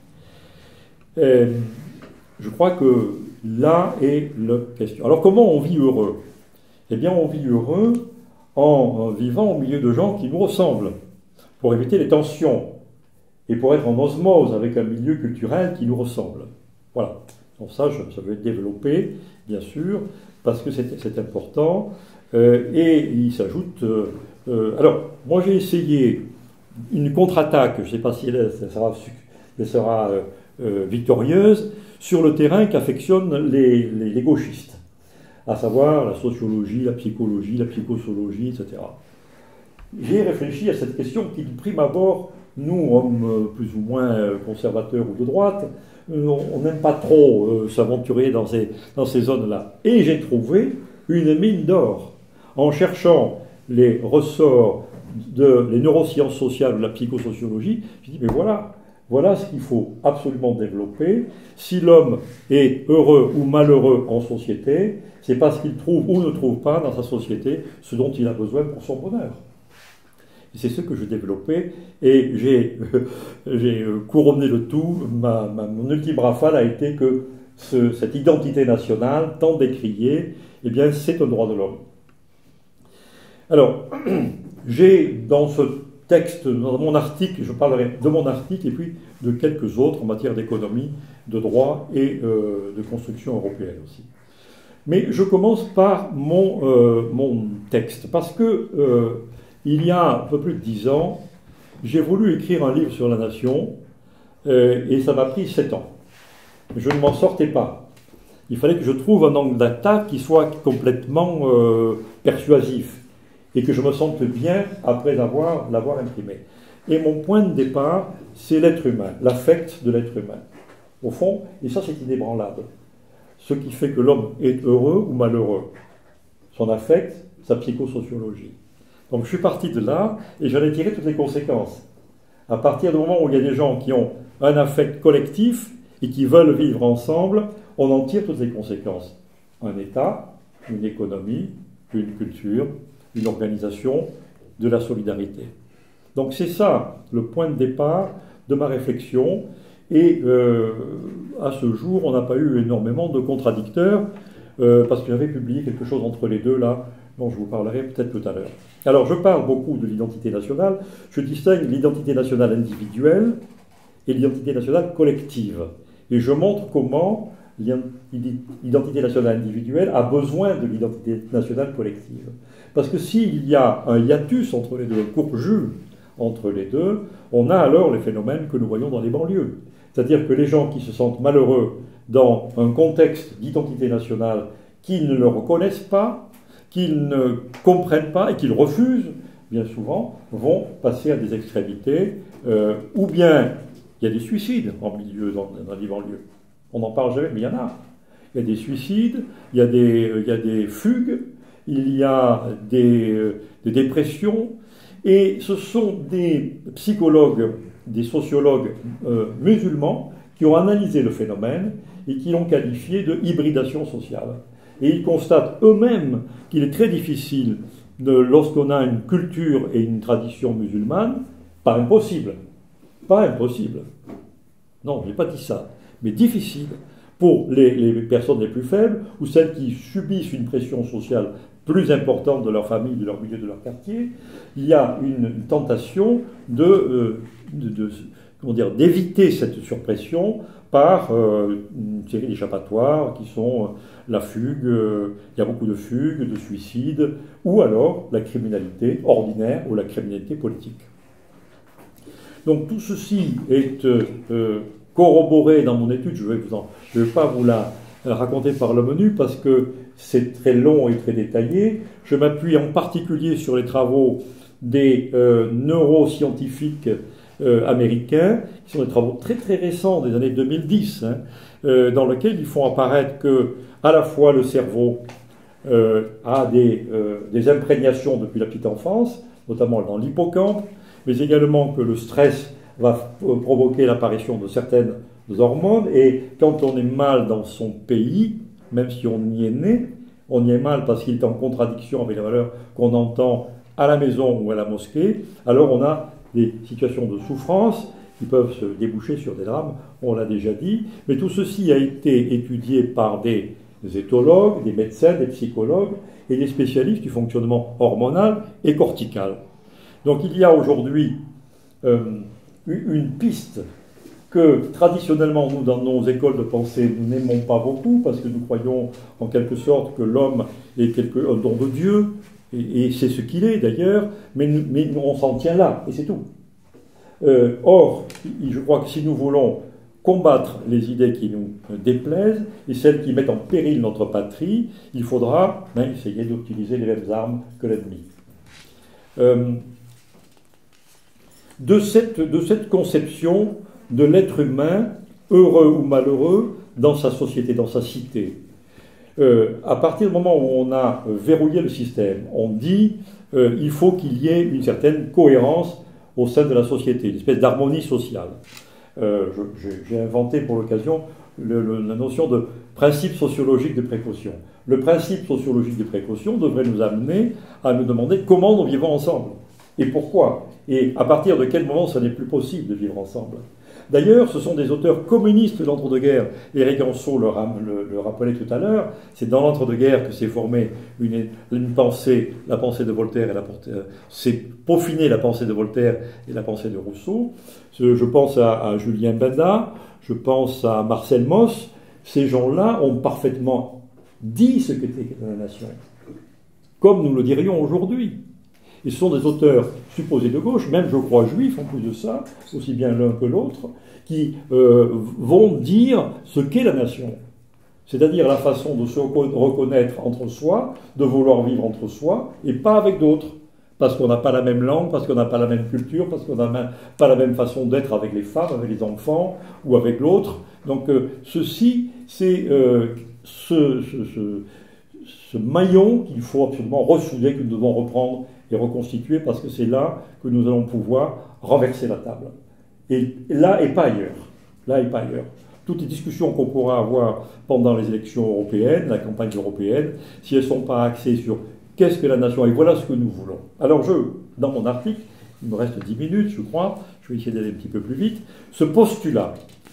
Et je crois que là est la question. Alors comment on vit heureux? Eh bien, on vit heureux en vivant au milieu de gens qui nous ressemblent, pour éviter les tensions et pour être en osmose avec un milieu culturel qui nous ressemble. Voilà. Donc ça veut être développé, bien sûr, parce que c'est important. Et il s'ajoute... alors, moi j'ai essayé une contre-attaque, je ne sais pas si elle sera victorieuse, sur le terrain qu'affectionnent les gauchistes, à savoir la sociologie, la psychologie, la psychosociologie, etc. J'ai réfléchi à cette question qui, de prime abord, nous, hommes plus ou moins conservateurs ou de droite, on n'aime pas trop s'aventurer dans ces zones-là. Et j'ai trouvé une mine d'or. En cherchant les ressorts les neurosciences sociales ou la psychosociologie, j'ai dit, mais voilà ce qu'il faut absolument développer. Si l'homme est heureux ou malheureux en société, c'est parce qu'il trouve ou ne trouve pas dans sa société ce dont il a besoin pour son bonheur. Et c'est ce que je développais, et j'ai couronné le tout. Mon ultime rafale a été que cette identité nationale, tant décriée, eh bien, c'est un droit de l'homme. Alors, j'ai dans ce texte, dans mon article, je parlerai de mon article et puis de quelques autres en matière d'économie, de droit et de construction européenne aussi. Mais je commence par mon texte, parce que il y a un peu plus de 10 ans, j'ai voulu écrire un livre sur la nation, et ça m'a pris 7 ans. Je ne m'en sortais pas. Il fallait que je trouve un angle d'attaque qui soit complètement persuasif, et que je me sente bien après l'avoir imprimé. Et mon point de départ, c'est l'être humain, l'affect de l'être humain. Au fond, et ça c'est inébranlable, ce qui fait que l'homme est heureux ou malheureux. Son affect, sa psychosociologie. Donc je suis parti de là, et j'en ai tiré toutes les conséquences. À partir du moment où il y a des gens qui ont un affect collectif, et qui veulent vivre ensemble, on en tire toutes les conséquences. Un État, une économie, une culture, une organisation, de la solidarité. Donc c'est ça le point de départ de ma réflexion, Et à ce jour, on n'a pas eu énormément de contradicteurs, parce que j'avais publié quelque chose entre les deux là, dont je vous parlerai peut-être tout à l'heure. Alors, je parle beaucoup de l'identité nationale. Je distingue l'identité nationale individuelle et l'identité nationale collective. Et je montre comment l'identité nationale individuelle a besoin de l'identité nationale collective. Parce que s'il y a un hiatus entre les deux, un courbe entre les deux, on a alors les phénomènes que nous voyons dans les banlieues. C'est-à-dire que les gens qui se sentent malheureux dans un contexte d'identité nationale qu'ils ne le reconnaissent pas, qu'ils ne comprennent pas et qu'ils refusent, bien souvent, vont passer à des extrémités, ou bien il y a des suicides en milieu, dans les banlieues. On n'en parle jamais, mais il y en a. Il y a des suicides, il y a des fugues, il y a des dépressions, et ce sont des psychologues, des sociologues musulmans qui ont analysé le phénomène et qui l'ont qualifié de hybridation sociale. Et ils constatent eux-mêmes qu'il est très difficile, lorsqu'on a une culture et une tradition musulmane, pas impossible, non, je n'ai pas dit ça, mais difficile pour les personnes les plus faibles ou celles qui subissent une pression sociale plus importante de leur famille, de leur milieu, de leur quartier. Il y a une tentation d'éviter cette surpression par une série d'échappatoires qui sont la fugue, il y a beaucoup de fugues, de suicides, ou alors la criminalité ordinaire ou la criminalité politique. Donc tout ceci est corroboré dans mon étude, je ne vais pas vous la raconter par le menu parce que c'est très long et très détaillé. Je m'appuie en particulier sur les travaux des neuroscientifiques américains, qui sont des travaux très très récents des années 2010, dans lesquels ils font apparaître que à la fois le cerveau a des imprégnations depuis la petite enfance, notamment dans l'hippocampe, mais également que le stress va provoquer l'apparition de certaines hormones, et quand on est mal dans son pays, même si on y est né, on y est mal parce qu'il est en contradiction avec les valeurs qu'on entend à la maison ou à la mosquée, alors on a des situations de souffrance qui peuvent se déboucher sur des drames, on l'a déjà dit, mais tout ceci a été étudié par des éthologues, des médecins, des psychologues et des spécialistes du fonctionnement hormonal et cortical. Donc il y a aujourd'hui une piste que traditionnellement nous, dans nos écoles de pensée, nous n'aimons pas beaucoup parce que nous croyons en quelque sorte que l'homme est un don de Dieu, et c'est ce qu'il est d'ailleurs, mais on s'en tient là, et c'est tout. Or, je crois que si nous voulons combattre les idées qui nous déplaisent et celles qui mettent en péril notre patrie, il faudra essayer d'utiliser les mêmes armes que l'ennemi. De cette conception de l'être humain, heureux ou malheureux, dans sa société, dans sa cité, à partir du moment où on a verrouillé le système, on dit il faut qu'il y ait une certaine cohérence au sein de la société, une espèce d'harmonie sociale. J'ai inventé pour l'occasion la notion de principe sociologique de précaution. Le principe sociologique de précaution devrait nous amener à nous demander comment nous vivons ensemble et pourquoi, et à partir de quel moment ça n'est plus possible de vivre ensemble. D'ailleurs, ce sont des auteurs communistes de l'entre-deux-guerres. Éric Anceau le rappelait tout à l'heure. C'est dans l'entre-deux-guerres que s'est formée une pensée, la pensée de Voltaire, s'est peaufinée la pensée de Voltaire et la pensée de Rousseau. Je pense à Julien Benda, je pense à Marcel Mauss. Ces gens-là ont parfaitement dit ce qu'était la nation, comme nous le dirions aujourd'hui. Et ce sont des auteurs supposés de gauche, même je crois juifs en plus de ça, aussi bien l'un que l'autre, qui vont dire ce qu'est la nation. C'est-à-dire la façon de se reconnaître entre soi, de vouloir vivre entre soi, et pas avec d'autres. Parce qu'on n'a pas la même langue, parce qu'on n'a pas la même culture, parce qu'on n'a pas la même façon d'être avec les femmes, avec les enfants, ou avec l'autre. Donc ceci, c'est ce maillon qu'il faut absolument ressouder, que nous devons reprendre et reconstituer, parce que c'est là que nous allons pouvoir renverser la table. Et là et pas ailleurs. Là et pas ailleurs. Toutes les discussions qu'on pourra avoir pendant les élections européennes, la campagne européenne, si elles ne sont pas axées sur qu'est-ce que la nation, et voilà ce que nous voulons. Alors dans mon article, il me reste 10 minutes, je crois, je vais essayer d'aller un petit peu plus vite, ce postulat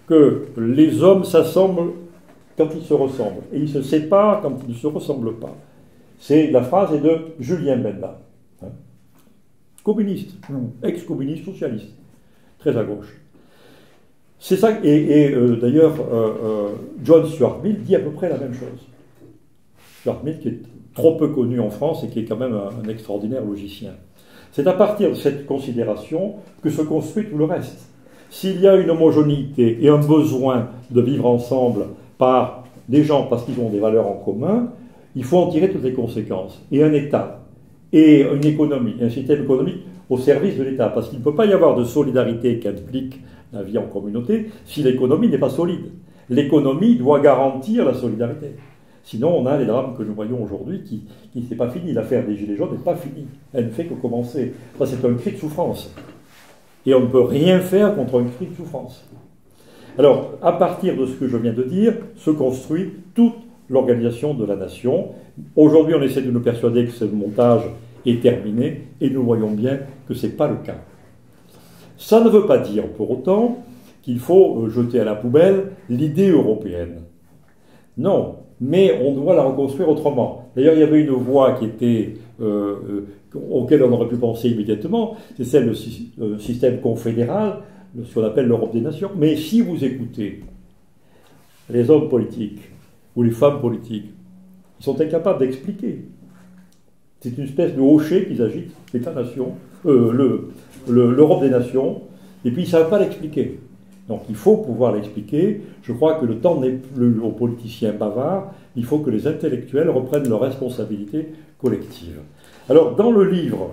que les hommes s'assemblent quand ils se ressemblent, et ils se séparent quand ils ne se ressemblent pas. La phrase est de Julien Benda, hein, communiste, ex-communiste socialiste, très à gauche. C'est ça, d'ailleurs, John Stuart Mill dit à peu près la même chose. Stuart Mill, qui est trop peu connu en France et qui est quand même un extraordinaire logicien. C'est à partir de cette considération que se construit tout le reste. S'il y a une homogénéité et un besoin de vivre ensemble par des gens parce qu'ils ont des valeurs en commun, il faut en tirer toutes les conséquences. Et un État, et une économie, un système économique au service de l'État. Parce qu'il ne peut pas y avoir de solidarité qu'implique la vie en communauté si l'économie n'est pas solide. L'économie doit garantir la solidarité. Sinon, on a les drames que nous voyons aujourd'hui qui n'est pas fini. L'affaire des Gilets jaunes n'est pas finie. Elle ne fait que commencer. Ça, c'est un cri de souffrance. Et on ne peut rien faire contre un cri de souffrance. Alors, à partir de ce que je viens de dire, se construit toute l'organisation de la nation. Aujourd'hui, on essaie de nous persuader que ce montage est terminé, et nous voyons bien que ce n'est pas le cas. Ça ne veut pas dire, pour autant, qu'il faut jeter à la poubelle l'idée européenne. Non, mais on doit la reconstruire autrement. D'ailleurs, il y avait une voie qui était, auquel on aurait pu penser immédiatement, c'est celle du système confédéral, ce qu'on appelle l'Europe des nations. Mais si vous écoutez les hommes politiques ou les femmes politiques, ils sont incapables d'expliquer. C'est une espèce de hocher qu'ils agitent, l'État-nation, l'Europe des nations, et puis ils ne savent pas l'expliquer. Donc il faut pouvoir l'expliquer. Je crois que le temps n'est plus aux politiciens bavards, il faut que les intellectuels reprennent leurs responsabilités collectives. Alors dans le livre,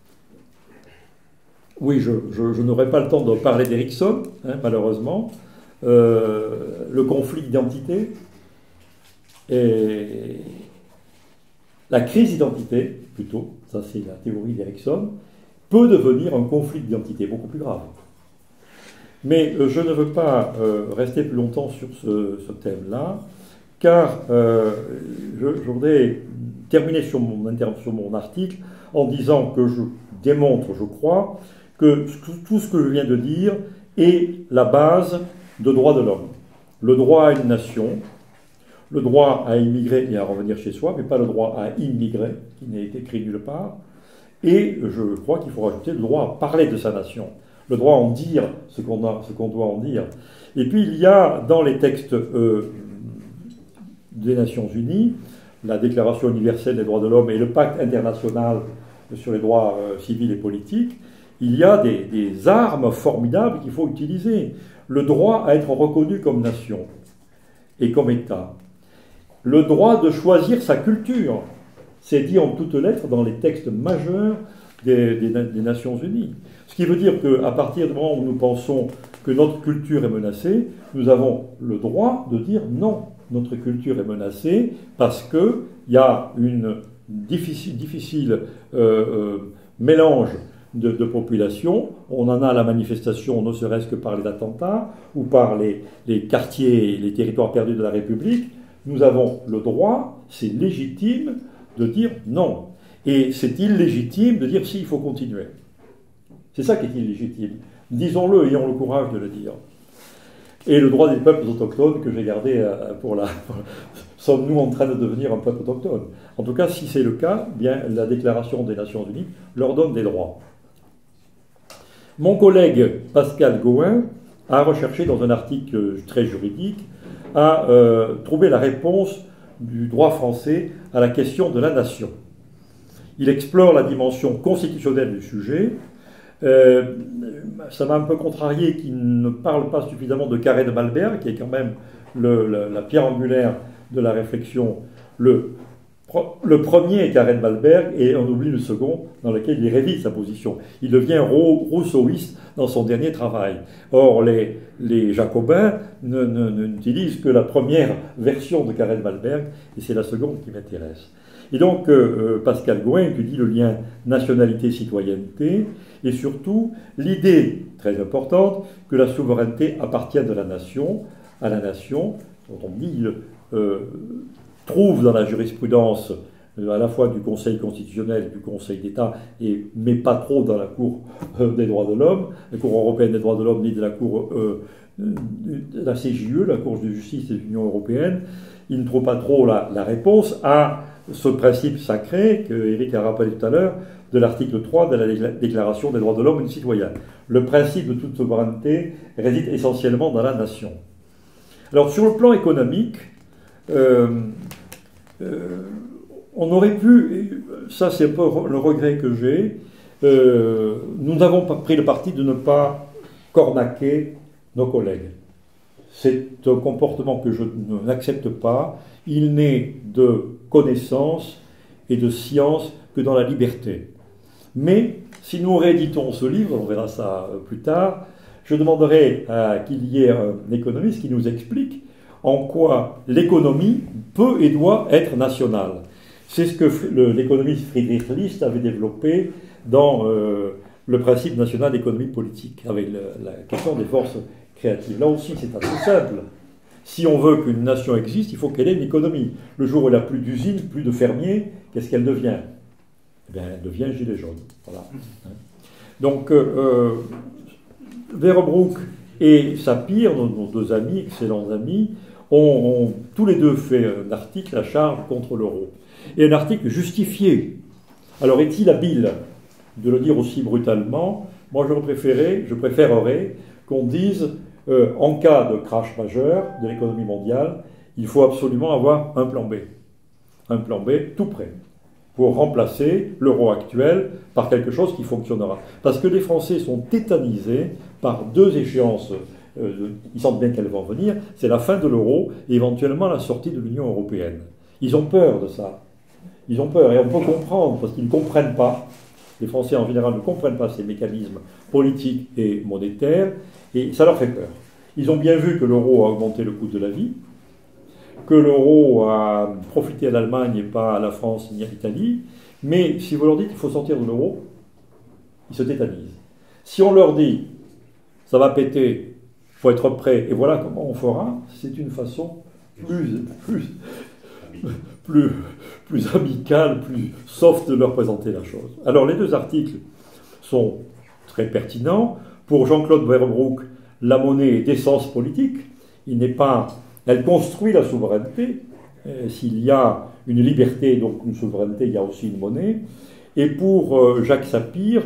oui, je n'aurai pas le temps de parler d'Erickson, hein, malheureusement, le conflit d'identité, et la crise d'identité, plutôt, ça c'est la théorie d'Erickson, peut devenir un conflit d'identité beaucoup plus grave. Mais je ne veux pas rester plus longtemps sur ce thème-là, car je voudrais terminer sur mon article en disant que je démontre, je crois, que tout ce que je viens de dire est la base de droits de l'homme. Le droit à une nation, le droit à immigrer et à revenir chez soi, mais pas le droit à immigrer, qui n'est écrit nulle part. Et je crois qu'il faut rajouter le droit à parler de sa nation, le droit à en dire ce qu'on doit en dire. Et puis il y a dans les textes des Nations Unies, la Déclaration universelle des droits de l'homme et le Pacte international sur les droits civils et politiques, il y a des armes formidables qu'il faut utiliser. Le droit à être reconnu comme nation et comme État. Le droit de choisir sa culture. C'est dit en toutes lettres dans les textes majeurs des Nations Unies. Ce qui veut dire qu'à partir du moment où nous pensons que notre culture est menacée, nous avons le droit de dire non, notre culture est menacée parce qu'il y a une difficile mélange de population. On en a à la manifestation, ne serait-ce que par les attentats ou par les quartiers et les territoires perdus de la République. Nous avons le droit, c'est légitime, de dire non. Et c'est illégitime de dire si, il faut continuer. C'est ça qui est illégitime. Disons-le, ayons le courage de le dire. Et le droit des peuples autochtones que j'ai gardé sommes-nous en train de devenir un peuple autochtone? En tout cas, si c'est le cas, bien la Déclaration des Nations Unies leur donne des droits. Mon collègue Pascal Gouin a recherché dans un article très juridique à trouver la réponse du droit français à la question de la nation. Il explore la dimension constitutionnelle du sujet. Ça m'a un peu contrarié qu'il ne parle pas suffisamment de Carré de Malberg, qui est quand même la pierre angulaire de la réflexion. Le premier est Carré de Malberg, et on oublie le second, dans lequel il révise sa position. Il devient rousseauiste dans son dernier travail. Or, les jacobins n'utilisent que la première version de Carré de Malberg, et c'est la seconde qui m'intéresse. Et donc, Pascal Gouin étudie le lien nationalité-citoyenneté, et surtout l'idée très importante que la souveraineté appartient à la nation, dont on dit trouve dans la jurisprudence à la fois du Conseil constitutionnel et du Conseil d'État, mais pas trop dans la Cour des droits de l'homme, la Cour européenne des droits de l'homme, ni de la Cour la CJUE, la Cour de justice de l'Union européenne, il ne trouve pas trop la réponse à ce principe sacré que Éric a rappelé tout à l'heure de l'article 3 de la Déclaration des droits de l'homme et du citoyen. Le principe de toute souveraineté réside essentiellement dans la nation. Alors sur le plan économique, on aurait pu, ça c'est un peu le regret que j'ai, nous n'avons pas pris le parti de ne pas cornaquer nos collègues. C'est un comportement que je n'accepte pas. Il n'est de connaissance et de science que dans la liberté. Mais si nous rééditons ce livre, on verra ça plus tard, je demanderai qu'il y ait un économiste qui nous explique en quoi l'économie peut et doit être nationale. C'est ce que l'économiste Friedrich List avait développé dans le principe national d'économie politique, avec la question des forces créatives. Là aussi, c'est assez simple. Si on veut qu'une nation existe, il faut qu'elle ait une économie. Le jour où elle n'a plus d'usines, plus de fermiers, qu'est-ce qu'elle devient? Eh bien, elle devient gilet jaune. Voilà. Donc, Verhofstadt et Sapir, nos deux amis, excellents amis, ont tous les deux fait un article à charge contre l'euro. Et un article justifié. Alors, est-il habile de le dire aussi brutalement? Moi, je préférerais qu'on dise, en cas de crash majeur de l'économie mondiale, il faut absolument avoir un plan B. Un plan B tout prêt, pour remplacer l'euro actuel par quelque chose qui fonctionnera. Parce que les Français sont tétanisés par deux échéances, ils sentent bien qu'elles vont venir, c'est la fin de l'euro et éventuellement la sortie de l'Union européenne. Ils ont peur de ça. Ils ont peur, et on peut comprendre, parce qu'ils ne comprennent pas, les Français en général ne comprennent pas ces mécanismes politiques et monétaires, et ça leur fait peur. Ils ont bien vu que l'euro a augmenté le coût de la vie, que l'euro a profité à l'Allemagne et pas à la France ni à l'Italie, mais si vous leur dites qu'il faut sortir de l'euro, ils se tétanisent. Si on leur dit ça va péter, il faut être prêt, et voilà comment on fera, c'est une façon plus amicale, plus soft de leur présenter la chose. Alors les deux articles sont très pertinents. Pour Jean-Claude Verhofstadt, la monnaie est d'essence politique. Elle construit la souveraineté. S'il y a une liberté, donc une souveraineté, il y a aussi une monnaie. Et pour Jacques Sapir,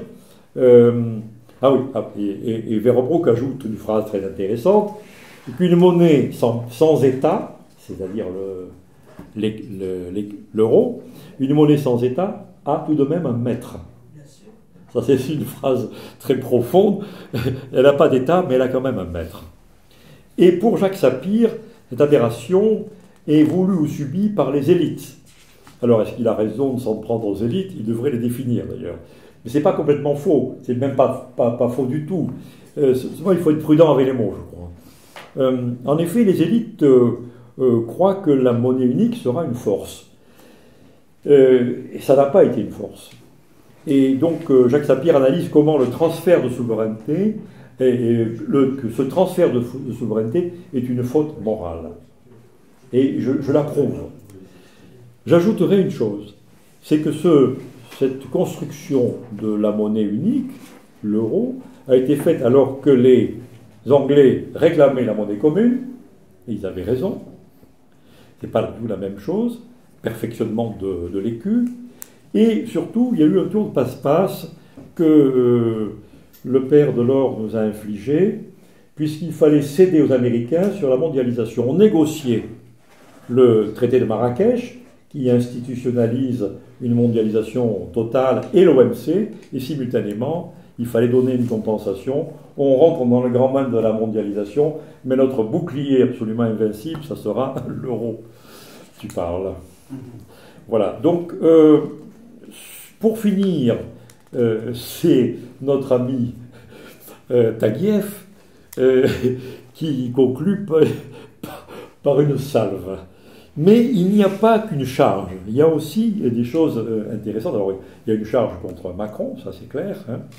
et Verhofstadt ajoute une phrase très intéressante, qu'une monnaie sans État, c'est-à-dire l'euro, une monnaie sans État a tout de même un maître. Ça, c'est une phrase très profonde. Elle n'a pas d'État, mais elle a quand même un maître. Et pour Jacques Sapir, cette aberration est voulue ou subie par les élites. Alors, est-ce qu'il a raison de s'en prendre aux élites? Il devrait les définir, d'ailleurs. Mais ce n'est pas complètement faux. C'est même pas faux du tout. Souvent, il faut être prudent avec les mots, je crois. En effet, les élites croient que la monnaie unique sera une force. Et ça n'a pas été une force. Et donc, Jacques Sapir analyse comment le transfert de souveraineté, que ce transfert de souveraineté est une faute morale. Et je l'approuve. J'ajouterai une chose, c'est que cette construction de la monnaie unique, l'euro, a été faite alors que les Anglais réclamaient la monnaie commune, et ils avaient raison. C'est pas du tout la même chose, perfectionnement de l'écu. Et surtout, il y a eu un tour de passe-passe que le père de l'or nous a infligé, puisqu'il fallait céder aux Américains sur la mondialisation. On négociait le traité de Marrakech, qui institutionnalise une mondialisation totale, et l'OMC, et simultanément, il fallait donner une compensation. On rentre dans le grand bain de la mondialisation, mais notre bouclier absolument invincible, ça sera l'euro. Tu parles. Voilà. Donc, pour finir, c'est notre ami Taguieff qui conclut par une salve. Mais il n'y a pas qu'une charge. Il y a aussi des choses intéressantes. Alors, il y a une charge contre Macron, ça c'est clair.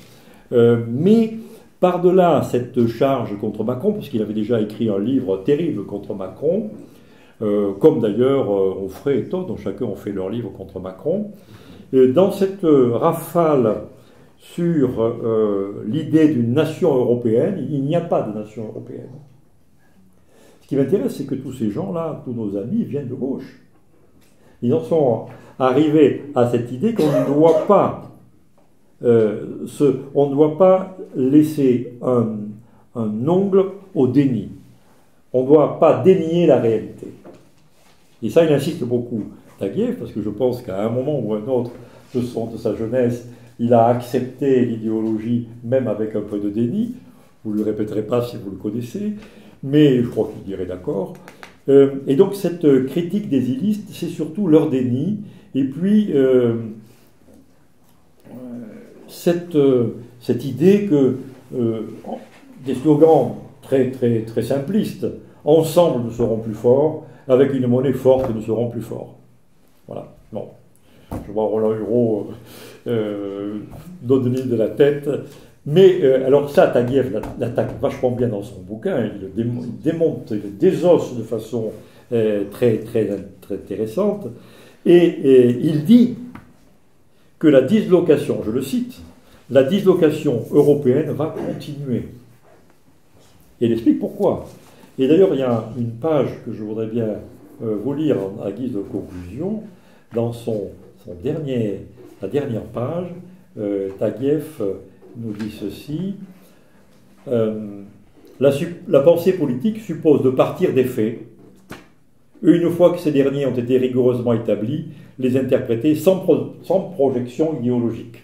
Mais par-delà cette charge contre Macron, puisqu'il avait déjà écrit un livre terrible contre Macron, comme d'ailleurs Onfray et Todd, dont chacun ont fait leur livre contre Macron, dans cette rafale sur l'idée d'une nation européenne, il n'y a pas de nation européenne. qui m'intéresse, c'est que tous ces gens-là, tous nos amis, viennent de gauche. Ils en sont arrivés à cette idée qu'on ne doit pas, on ne doit pas laisser un ongle au déni. On ne doit pas dénier la réalité. Et ça, il insiste beaucoup, Taguieff, parce que je pense qu'à un moment ou un autre de sa jeunesse, il a accepté l'idéologie, même avec un peu de déni. Vous ne le répéterez pas si vous le connaissez, mais je crois qu'il dirait d'accord. Et donc cette critique des illistes, c'est surtout leur déni, et puis cette idée que des slogans très, très, très simplistes, ensemble nous serons plus forts, avec une monnaie forte nous serons plus forts. Voilà. Bon. Je vois Roland Hureau donner de la tête. Mais alors ça, Taguieff l'attaque vachement bien dans son bouquin. Il démonte, il désosse de façon très, très, très intéressante. Et il dit que la dislocation, je le cite, la dislocation européenne va continuer. Et il explique pourquoi. Et d'ailleurs, il y a une page que je voudrais bien vous lire à guise de conclusion. Dans la dernière page, Taguieff nous dit ceci. La pensée politique suppose de partir des faits, et une fois que ces derniers ont été rigoureusement établis, les interpréter sans projection idéologique.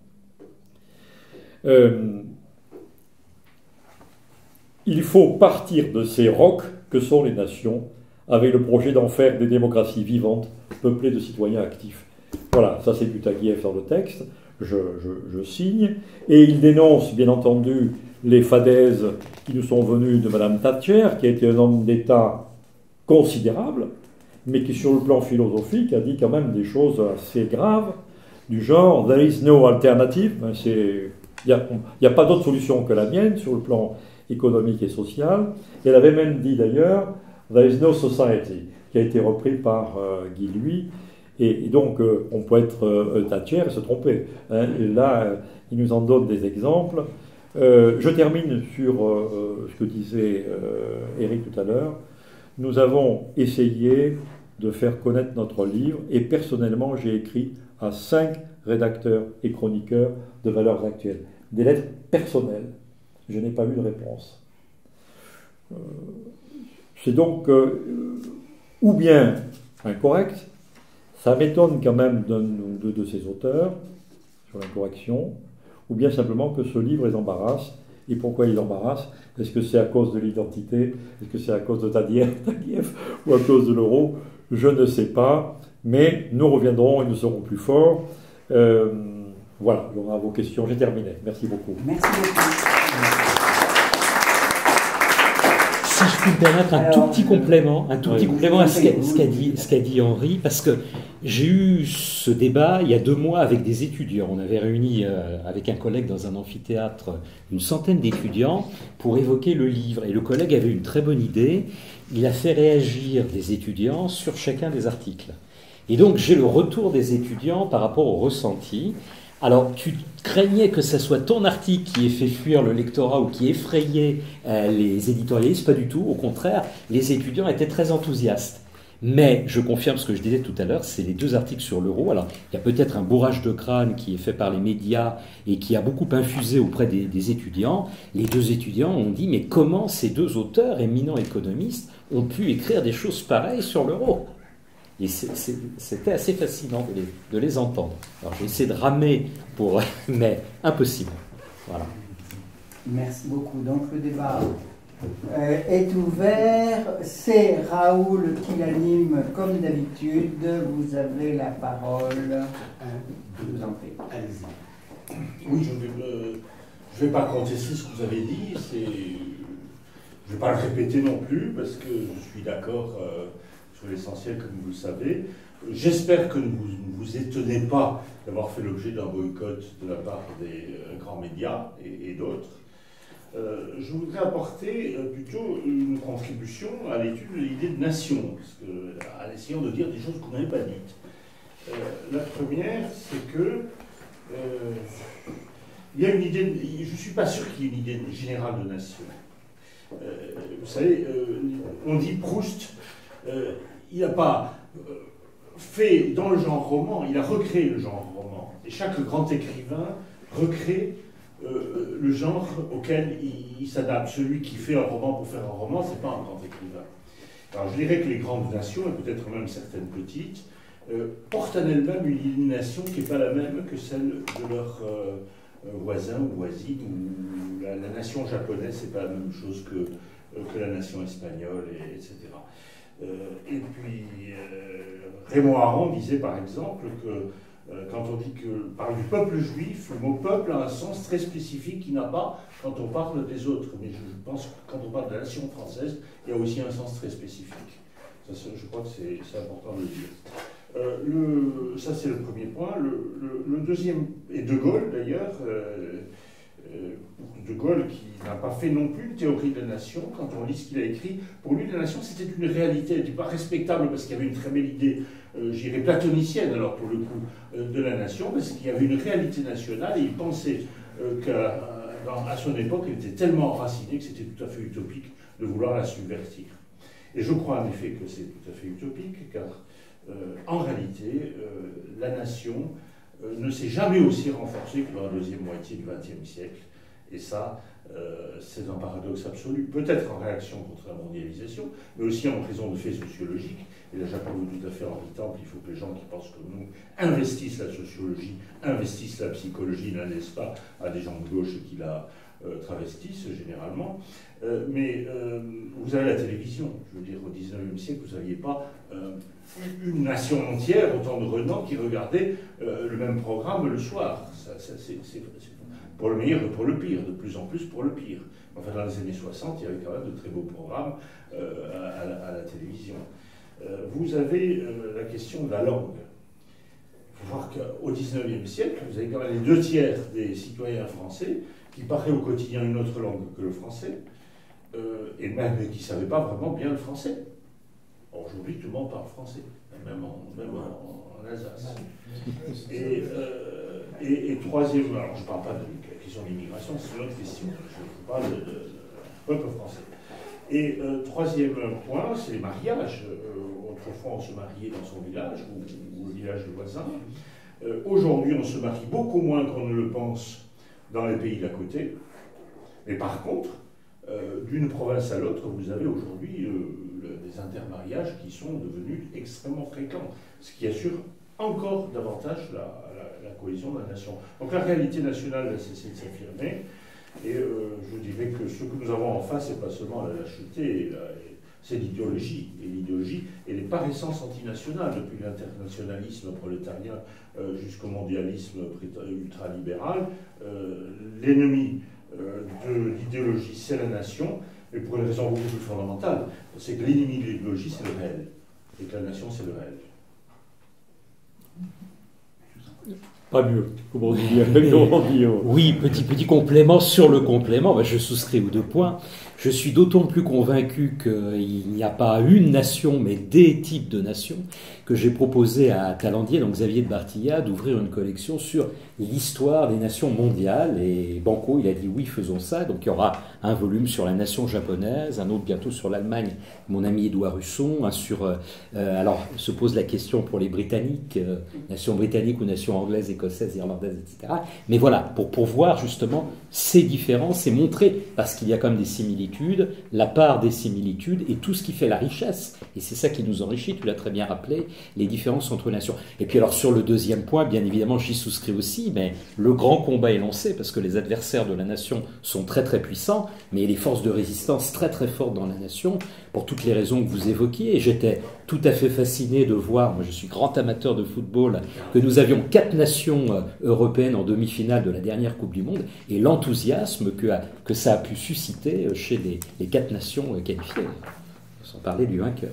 Il faut partir de ces rocs que sont les nations, avec le projet d'en faire des démocraties vivantes, peuplées de citoyens actifs. Voilà, ça c'est du Taguieff dans le texte, je signe, et il dénonce bien entendu les fadaises qui nous sont venues de Mme Thatcher, qui a été un homme d'État considérable, mais qui sur le plan philosophique a dit quand même des choses assez graves, du genre « there is no alternative », il n'y a pas d'autre solution que la mienne sur le plan économique et social. Elle avait même dit d'ailleurs « there is no society », qui a été repris par Guy Louis. Et donc, on peut être Thatcher et se tromper. Hein. Et là, il nous en donne des exemples. Je termine sur ce que disait Éric tout à l'heure. Nous avons essayé de faire connaître notre livre, et personnellement, j'ai écrit à 5 rédacteurs et chroniqueurs de Valeurs Actuelles. Des lettres personnelles. Je n'ai pas eu de réponse. C'est donc ou bien incorrect. Ça m'étonne quand même d'un ou deux de ces auteurs sur l'incorrection, ou bien simplement que ce livre les embarrasse. Et pourquoi il embarrasse? Est-ce que c'est à cause de l'identité? Est-ce que c'est à cause de Taguieff ou à cause de l'euro? Je ne sais pas, mais nous reviendrons et nous serons plus forts. Voilà, on a vos questions. J'ai terminé. Merci beaucoup. Merci beaucoup. Si je puis me permettre un tout petit complément à ce qu'a dit Henri, parce que j'ai eu ce débat il y a 2 mois avec des étudiants. On avait réuni avec un collègue dans un amphithéâtre une centaine d'étudiants pour évoquer le livre. Et le collègue avait une très bonne idée. Il a fait réagir des étudiants sur chacun des articles. Et donc j'ai le retour des étudiants par rapport au ressenti. Alors, tu craignais que ce soit ton article qui ait fait fuir le lectorat ou qui effrayait les éditorialistes? Pas du tout. Au contraire, les étudiants étaient très enthousiastes. Mais je confirme ce que je disais tout à l'heure, c'est les 2 articles sur l'euro. Alors, il y a peut-être un bourrage de crâne qui est fait par les médias et qui a beaucoup infusé auprès des étudiants. Les 2 étudiants ont dit, mais comment ces 2 auteurs, éminents économistes, ont pu écrire des choses pareilles sur l'euro? Et c'était assez fascinant de les entendre. Alors j'ai essayé de ramer mais impossible. Voilà. Merci beaucoup. Donc le débat est ouvert. C'est Raoul qui l'anime comme d'habitude. Vous avez la parole. Je vous en prie. Allez-y. Oui, je ne vais pas contester ce que vous avez dit. Je ne vais pas le répéter non plus parce que je suis d'accord sur l'essentiel, comme vous le savez. J'espère que ne vous étonnez pas d'avoir fait l'objet d'un boycott de la part des grands médias et d'autres. Je voudrais apporter plutôt une contribution à l'étude de l'idée de nation, en essayant de dire des choses qu'on n'avait pas dites. La première, c'est que il y a une idée, je ne suis pas sûr qu'il y ait une idée générale de nation. vous savez, on dit Proust, il n'a pas fait dans le genre roman, il a recréé le genre roman. Et chaque grand écrivain recrée le genre auquel il s'adapte. Celui qui fait un roman pour faire un roman, c'est pas un grand écrivain. Alors je dirais que les grandes nations, et peut-être même certaines petites, portent en elles-mêmes une illumination qui n'est pas la même que celle de leurs voisins ou voisines. Ou la nation japonaise, c'est pas la même chose que la nation espagnole, etc. Et puis, Raymond Aron disait par exemple que quand on dit que parle du peuple juif, le mot peuple a un sens très spécifique qu'il n'a pas quand on parle des autres. Mais je pense que quand on parle de la nation française, il y a aussi un sens très spécifique. Ça, je crois que c'est important de le dire. Ça, c'est le premier point. Le deuxième, et De Gaulle d'ailleurs, De Gaulle qui n'a pas fait non plus une théorie de la nation, quand on lit ce qu'il a écrit, pour lui la nation c'était une réalité, elle n'était pas respectable parce qu'il y avait une très belle idée, j'irais platonicienne alors pour le coup, de la nation, parce qu'il y avait une réalité nationale et il pensait qu'à son époque elle était tellement enracinée que c'était tout à fait utopique de vouloir la subvertir. Et je crois en effet que c'est tout à fait utopique, car en réalité la nation ne s'est jamais aussi renforcée que dans la deuxième moitié du XXe siècle. Et ça, c'est un paradoxe absolu. Peut-être en réaction contre la mondialisation, mais aussi en raison de faits sociologiques. Et là, j'approuve tout à fait Henri Temple, il faut que les gens qui pensent comme nous investissent la sociologie, investissent la psychologie, n'en laissent pas à des gens de gauche qui la travestissent généralement. Mais vous avez la télévision. Je veux dire, au XIXe siècle, vous n'aviez pas une nation entière, autant de Renan, qui regardait le même programme le soir. C'est pour le meilleur et pour le pire, de plus en plus pour le pire. Enfin, dans les années 60, il y avait quand même de très beaux programmes à la télévision. Vous avez la question de la langue. Il faut voir qu'au XIXe siècle, vous avez quand même les 2/3 des citoyens français qui parlaient au quotidien une autre langue que le français, et même qui ne savaient pas vraiment bien le français. Aujourd'hui, tout le monde parle français, même en Alsace. Et troisième, alors je ne parle pas de la question de l'immigration, c'est une autre question, je parle de peuple français. Et troisième point, c'est les mariages. Autrefois, on se mariait dans son village ou au village du voisin. Aujourd'hui, on se marie beaucoup moins qu'on ne le pense dans les pays d'à côté. Mais par contre, d'une province à l'autre, vous avez aujourd'hui des intermariages qui sont devenus extrêmement fréquents, ce qui assure encore davantage la cohésion de la nation. Donc la réalité nationale a cessé de s'affirmer, et je dirais que ce que nous avons en face, c'est pas seulement la lâcheté, c'est l'idéologie. Et l'idéologie, elle n'est par essence antinationale, depuis l'internationalisme prolétarien jusqu'au mondialisme ultralibéral. L'ennemi de l'idéologie, c'est la nation, mais pour une raison beaucoup plus fondamentale, c'est que l'ennemi de l'idéologie, c'est le réel, et que la nation, c'est le réel. Pas mieux, comme on dit. Oui, petit complément sur le complément, je souscris aux 2 points. Je suis d'autant plus convaincu qu'il n'y a pas une nation, mais des types de nations, que j'ai proposé à Talandier, donc Xavier de Bartilla, d'ouvrir une collection sur l'histoire des nations mondiales. Et Banco, il a dit oui, faisons ça. Donc il y aura un volume sur la nation japonaise, un autre bientôt sur l'Allemagne, mon ami Édouard Husson, un sur... alors, se pose la question pour les Britanniques, nation britannique ou nation anglaise, écossaise, irlandaise, etc. Mais voilà, pour voir justement ces différences et montrer, parce qu'il y a quand même des similitudes, la part des similitudes et tout ce qui fait la richesse. Et c'est ça qui nous enrichit, tu l'as très bien rappelé, les différences entre nations. Et puis alors sur le deuxième point, bien évidemment, j'y souscris aussi, mais le grand combat est lancé parce que les adversaires de la nation sont très très puissants, mais il y a des forces de résistance très très fortes dans la nation, pour toutes les raisons que vous évoquiez. Et j'étais tout à fait fasciné de voir, moi je suis grand amateur de football, que nous avions 4 nations européennes en demi-finale de la dernière Coupe du Monde, et l'enthousiasme que ça a pu susciter chez les 4 nations qualifiées, sans parler du vainqueur.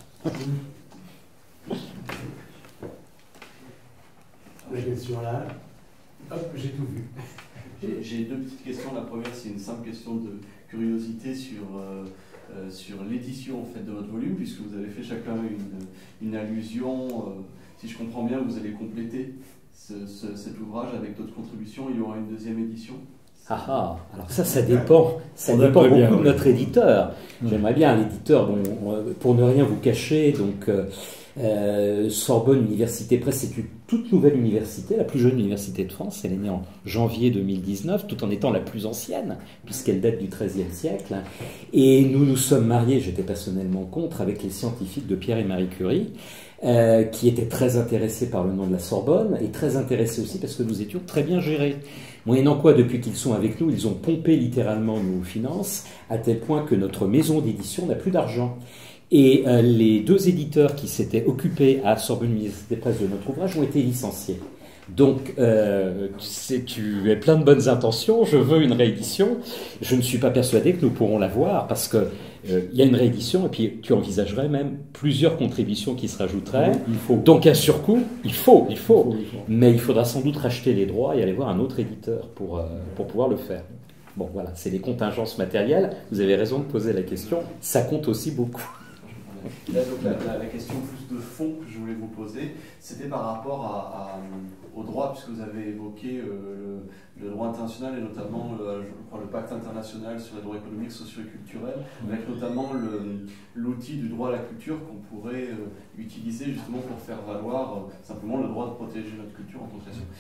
La question là, hop, j'ai tout vu. J'ai 2 petites questions. La première, c'est une simple question de curiosité sur l'édition en fait, de votre volume, puisque vous avez fait chacun une allusion. Si je comprends bien, vous allez compléter cet ouvrage avec d'autres contributions. Il y aura une deuxième édition. Ah, alors ça dépend. Ça On dépend aimerait bien, beaucoup de oui. notre éditeur. J'aimerais bien l'éditeur, pour ne rien vous cacher, donc Sorbonne Université Presse, c'est une toute nouvelle université, la plus jeune université de France. Elle est née en janvier 2019, tout en étant la plus ancienne, puisqu'elle date du XIIIe siècle. Et nous nous sommes mariés, j'étais personnellement contre, avec les scientifiques de Pierre et Marie Curie, qui étaient très intéressés par le nom de la Sorbonne, et très intéressés aussi parce que nous étions très bien gérés. Moyennant quoi, depuis qu'ils sont avec nous, ils ont pompé littéralement nos finances, à tel point que notre maison d'édition n'a plus d'argent. Et les 2 éditeurs qui s'étaient occupés à Sorbonne Université Presse de notre ouvrage ont été licenciés. Donc, tu es plein de bonnes intentions, je veux une réédition. Je ne suis pas persuadé que nous pourrons l'avoir, parce que il y a une réédition, et puis tu envisagerais même plusieurs contributions qui se rajouteraient. Il faut. Donc un surcoût, il faut. Mais il faudra sans doute racheter les droits et aller voir un autre éditeur pour pouvoir le faire. Bon, voilà, c'est les contingences matérielles. Vous avez raison de poser la question, ça compte aussi beaucoup. Là, donc, la question plus de fond que je voulais vous poser, c'était par rapport au droit, puisque vous avez évoqué le droit international et notamment je crois, le pacte international sur les droits économiques, sociaux et culturels, avec notamment l'outil du droit à la culture qu'on pourrait utiliser justement pour faire valoir simplement le droit de protéger notre culture en tant que nation.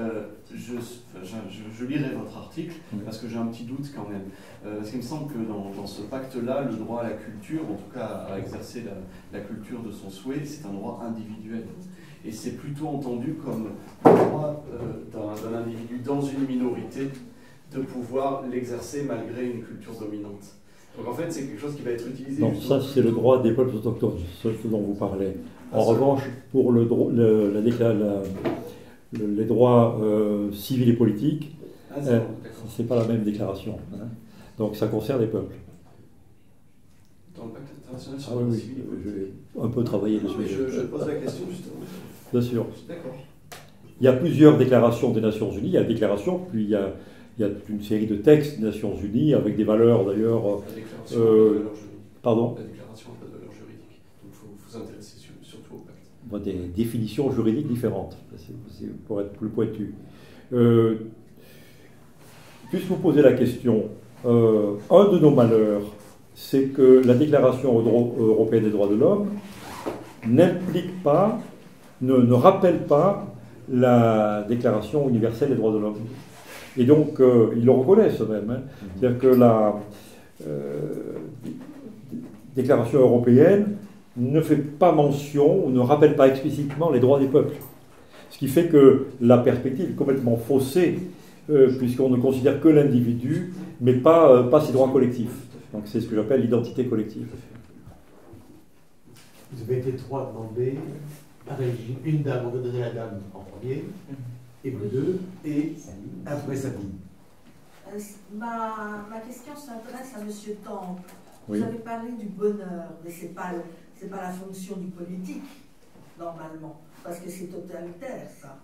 Je lirai votre article parce que j'ai un petit doute quand même. Parce qu'il me semble que dans ce pacte-là, le droit à la culture, en tout cas à exercer la culture de son souhait, c'est un droit individuel. Et c'est plutôt entendu comme le droit d'un individu dans une minorité de pouvoir l'exercer malgré une culture dominante. Donc en fait, c'est quelque chose qui va être utilisé. Non, ça c'est le droit des peuples autochtones, ce dont vous parlez. En revanche, pour les droits civils et politiques, c'est pas la même déclaration. Hein. Donc ça concerne les peuples. Dans le pacte international sur Oui, le oui, civil et politique. j'ai un peu travaillé Non, mais dessus. je pose la question justement. Bien sûr. D'accord. Il y a plusieurs déclarations des Nations Unies. Il y a la déclaration, puis il y a une série de textes des Nations Unies avec des valeurs d'ailleurs. La déclaration n'a pas de valeur juridique. Pardon. La déclaration n'a pas de valeur juridique. Donc il faut vous intéresser surtout au pacte. Des définitions juridiques différentes, pour être plus pointu. Puisque vous posez la question, un de nos malheurs, c'est que la Déclaration européenne des droits de l'homme n'implique pas, ne rappelle pas la Déclaration universelle des droits de l'homme. Et donc, ils le reconnaissent même. Hein. C'est-à-dire que la Déclaration européenne ne fait pas mention, ou ne rappelle pas explicitement les droits des peuples. Ce qui fait que la perspective est complètement faussée, puisqu'on ne considère que l'individu, mais pas ses droits collectifs. Donc c'est ce que j'appelle l'identité collective. Vous avez été 3 à demander. Une dame, on va donner la dame en premier, et vous 2, et après Sabine. Ma question s'adresse à M. Temple. Oui. Vous avez parlé du bonheur, mais ce n'est pas la fonction du politique, normalement, parce que c'est totalitaire, ça.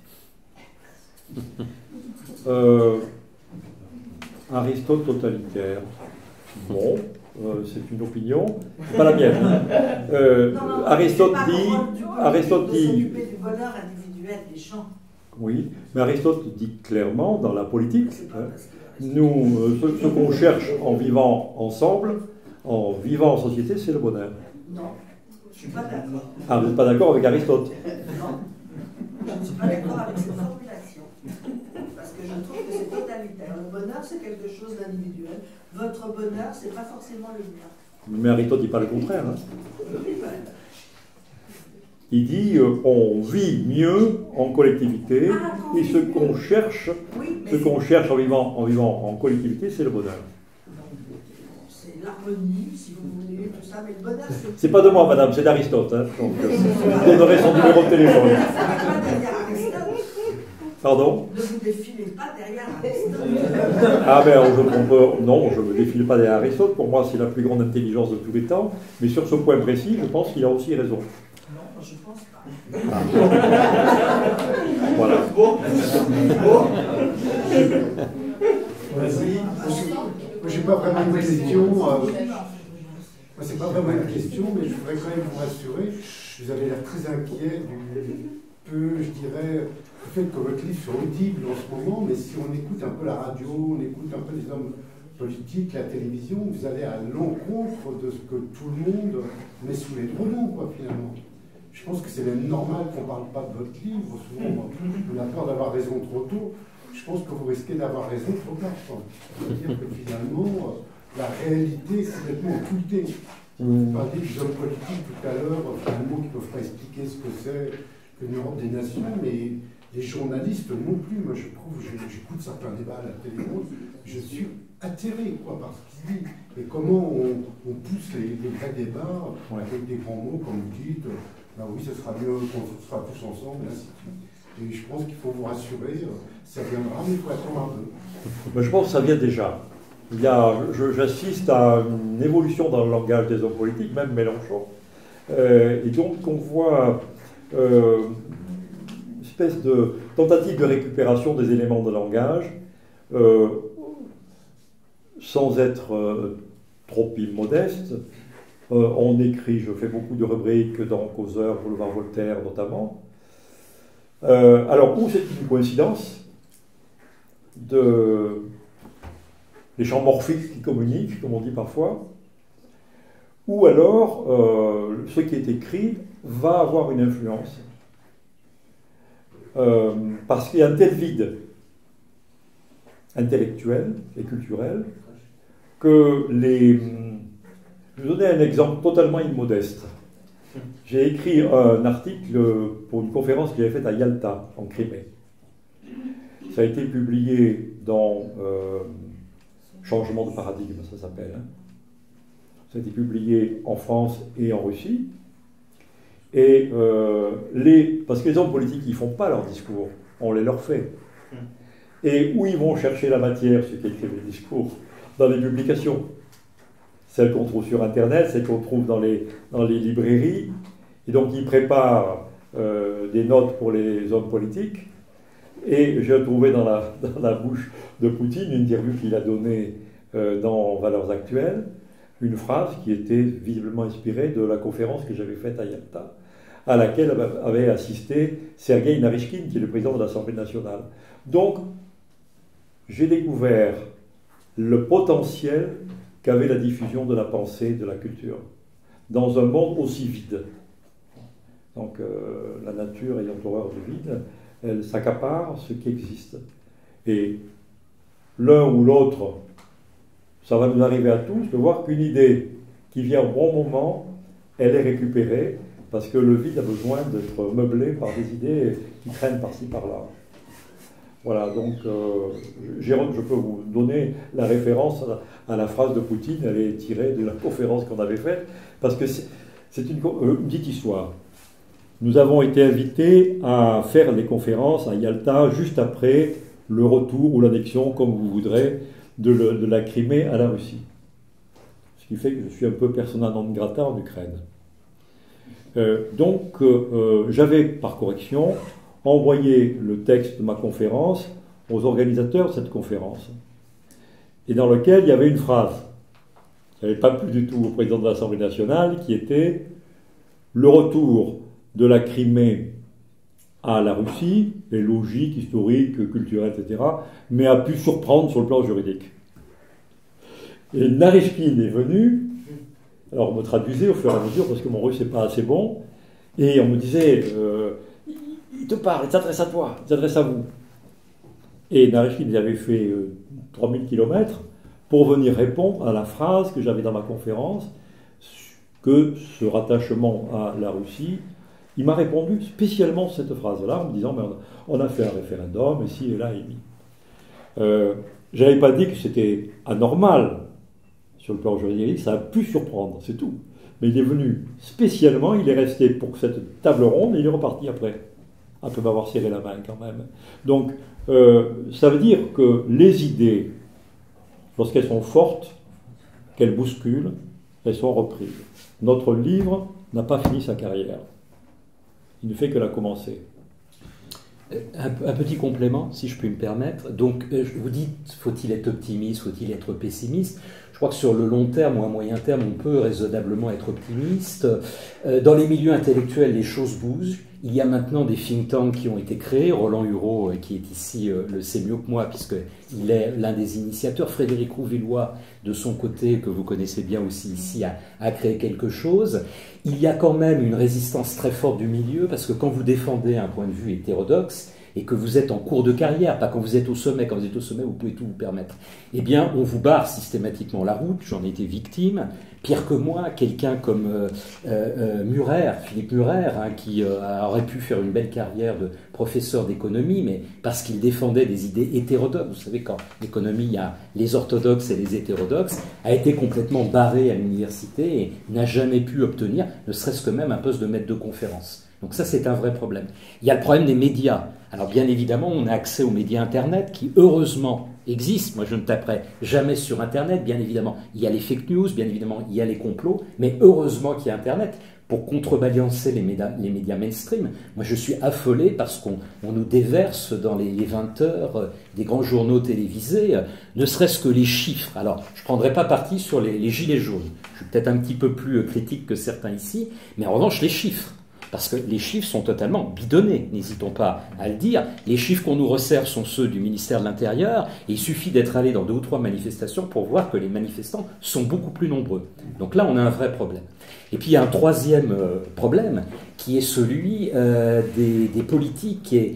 Aristote totalitaire. Bon, c'est une opinion, c'est pas la mienne. Non, Aristote c'est pas dit, le rôle du Aristote politique de dit, s'occuper du bonheur individuel des gens. oui, mais Aristote dit clairement dans la politique, C'est pas hein, parce que nous, ce qu'on cherche en vivant ensemble, en vivant en société, c'est le bonheur. Non, je ne suis pas d'accord. Ah, vous n'êtes pas d'accord avec Aristote? Non, je ne suis pas d'accord avec cette formulation. Parce que je trouve que c'est totalitaire. Le bonheur, c'est quelque chose d'individuel. Votre bonheur, c'est pas forcément le mien. Mais Aristote ne dit pas le contraire. Hein. Oui, ben, Il dit on vit mieux en collectivité et ce qu'on cherche, oui, mais ce qu'on cherche en vivant en collectivité, c'est le bonheur. c'est l'harmonie, si vous voulez, tout ça, mais le bonheur, C'est pas de moi, madame, c'est d'Aristote. Hein. Donc, je vous donnerai son numéro de téléphone. Ça va pas derrière Aristote. Pardon? Ne vous défilez pas derrière Aristote. Ah ben, non, je ne me défile pas derrière Aristote. Pour moi, c'est la plus grande intelligence de tous les temps. Mais sur ce point précis, je pense qu'il a aussi raison. Non, je pense pas. Ah. Voilà. Vas-y. Moi, j'ai pas vraiment une question. Moi, c'est pas vraiment une question, mais je voudrais quand même vous rassurer. Vous avez l'air très inquiet peu, je dirais, le fait que votre livre soit audible en ce moment, mais si on écoute un peu la radio, on écoute un peu les hommes politiques, la télévision, vous allez à l'encontre de ce que tout le monde met sous les drôles, quoi, finalement. Je pense que c'est même normal qu'on ne parle pas de votre livre. Souvent, on a peur d'avoir raison trop tôt. Je pense que vous risquez d'avoir raison trop tard. C'est-à-dire que finalement, la réalité est complètement occultée. Vous parliez des hommes politiques tout à l'heure, finalement, qui ne peuvent pas expliquer ce que c'est qu'une Europe des nations, mais les journalistes non plus. Moi, je trouve, j'écoute certains débats à la télévision, je suis atterré par ce qu'il dit. Et comment on pousse les vrais débats avec des grands mots, comme vous dites. Ben oui, ce sera mieux qu'on sera tous ensemble, ainsi de suite. Et je pense qu'il faut vous rassurer, ça viendra, mais il faut attendre un peu. Mais je pense que ça vient déjà. J'assiste à une évolution dans le langage des hommes politiques, même Mélenchon. Et donc on voit une espèce de tentative de récupération des éléments de langage, sans être trop immodeste. On écrit, je fais beaucoup de rubriques dans Causeur, Boulevard Voltaire notamment. Alors, ou c'est une coïncidence des champs morphiques qui communiquent, comme on dit parfois, ou alors ce qui est écrit va avoir une influence. Parce qu'il y a un tel vide intellectuel et culturel que Je vais vous donner un exemple totalement immodeste. J'ai écrit un article pour une conférence que j'avais faite à Yalta, en Crimée. Ça a été publié dans Changement de paradigme, ça s'appelle. Ça a été publié en France et en Russie. Et parce que les hommes politiques, ils ne font pas leur discours, on les leur fait. Et où ils vont chercher la matière, ceux qui écrivent les discours, dans les publications. Celles qu'on trouve sur Internet, celles qu'on trouve dans les librairies. Et donc, ils préparent des notes pour les hommes politiques. Et j'ai trouvé dans la bouche de Poutine, une interview qu'il a donnée dans Valeurs Actuelles, une phrase qui était visiblement inspirée de la conférence que j'avais faite à Yalta, à laquelle avait assisté Sergueï Naryshkin, qui est le président de l'Assemblée nationale. Donc, j'ai découvert le potentiel qu'avait la diffusion de la pensée, de la culture, dans un monde aussi vide. Donc, la nature ayant horreur du vide, elle s'accapare ce qui existe. Et l'un ou l'autre, ça va nous arriver à tous de voir qu'une idée qui vient au bon moment, elle est récupérée, parce que le vide a besoin d'être meublé par des idées qui traînent par-ci, par-là. Voilà, donc je peux vous donner la référence à la phrase de Poutine, elle est tirée de la conférence qu'on avait faite, parce que c'est une petite histoire. Nous avons été invités à faire des conférences à Yalta juste après le retour ou l'annexion, comme vous voudrez, de la Crimée à la Russie. Ce qui fait que je suis un peu persona non grata en Ukraine. Donc, j'avais, par correction, envoyé le texte de ma conférence aux organisateurs de cette conférence, et dans lequel il y avait une phrase, qui n'avait pas plu du tout au président de l'Assemblée nationale, qui était « Le retour de la Crimée à la Russie est logique, historique, culturel, etc., mais a pu surprendre sur le plan juridique. » Et Naryshkin est venu, alors on me traduisait au fur et à mesure, parce que mon russe n'est pas assez bon, et on me disait il te parle, il s'adresse à toi, il s'adresse à vous. Et Naryshkin, il avait fait 3000 km pour venir répondre à la phrase que j'avais dans ma conférence, que ce rattachement à la Russie, il m'a répondu spécialement cette phrase-là, en me disant, on a fait un référendum, ici et là et là. Je n'avais pas dit que c'était anormal sur le plan juridique, ça a pu surprendre, c'est tout. Mais il est venu spécialement, il est resté pour cette table ronde et il est reparti après m'avoir serré la main quand même. Donc, ça veut dire que les idées, lorsqu'elles sont fortes, qu'elles bousculent, elles sont reprises. Notre livre n'a pas fini sa carrière. Il ne fait que la commencer. Un petit complément, si je puis me permettre. Donc, vous dites, faut-il être optimiste, faut-il être pessimiste? Je crois que sur le long terme ou à moyen terme, on peut raisonnablement être optimiste. Dans les milieux intellectuels, les choses bougent. Il y a maintenant des think tanks qui ont été créés. Roland Hureau, qui est ici, le sait mieux que moi, puisqu'il est l'un des initiateurs. Frédéric Rouvillois, de son côté, que vous connaissez bien aussi ici, a créé quelque chose. Il y a quand même une résistance très forte du milieu, parce que quand vous défendez un point de vue hétérodoxe, et que vous êtes en cours de carrière, pas quand vous êtes au sommet. Quand vous êtes au sommet, vous pouvez tout vous permettre. Eh bien, on vous barre systématiquement la route. J'en ai été victime. Pire que moi, quelqu'un comme Philippe Murer, hein, qui aurait pu faire une belle carrière de professeur d'économie, mais parce qu'il défendait des idées hétérodoxes. Vous savez, quand l'économie, il y a les orthodoxes et les hétérodoxes, a été complètement barré à l'université et n'a jamais pu obtenir, ne serait-ce que même un poste de maître de conférence. Donc ça, c'est un vrai problème. Il y a le problème des médias. Alors bien évidemment, on a accès aux médias Internet qui, heureusement, existent. Moi, je ne taperai jamais sur Internet. Bien évidemment, il y a les fake news, bien évidemment, il y a les complots. Mais heureusement qu'il y a Internet pour contrebalancer les médias mainstream. Moi, je suis affolé parce qu'on nous déverse dans les 20 heures des grands journaux télévisés, ne serait-ce que les chiffres. Alors, je ne prendrai pas parti sur les gilets jaunes. Je suis peut-être un petit peu plus critique que certains ici, mais en revanche, les chiffres. Parce que les chiffres sont totalement bidonnés, n'hésitons pas à le dire. Les chiffres qu'on nous resserre sont ceux du ministère de l'Intérieur, et il suffit d'être allé dans 2 ou 3 manifestations pour voir que les manifestants sont beaucoup plus nombreux. Donc là, on a un vrai problème. Et puis il y a un troisième problème, qui est celui des politiques, et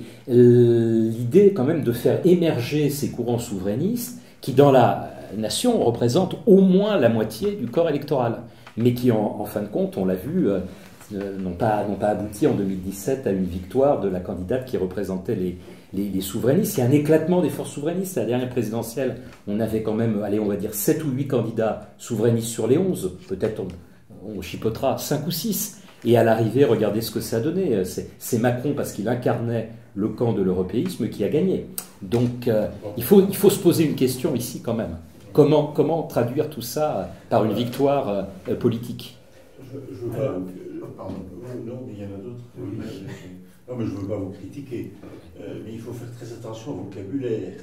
l'idée quand même de faire émerger ces courants souverainistes, qui dans la nation représentent au moins la moitié du corps électoral, mais qui en fin de compte, on l'a vu, n'ont pas abouti en 2017 à une victoire de la candidate qui représentait les souverainistes. Il y a un éclatement des forces souverainistes. À la dernière présidentielle, on avait quand même, allez, on va dire 7 ou 8 candidats souverainistes sur les 11. Peut-être on chipotera 5 ou 6. Et à l'arrivée, regardez ce que ça a donné. C'est Macron, parce qu'il incarnait le camp de l'européisme, qui a gagné. Donc il faut se poser une question ici quand même. Comment traduire tout ça par une victoire politique ? Je veux pas. Pardon. Non, mais il y en a d'autres. Non, mais je ne veux pas vous critiquer. Mais il faut faire très attention au vocabulaire.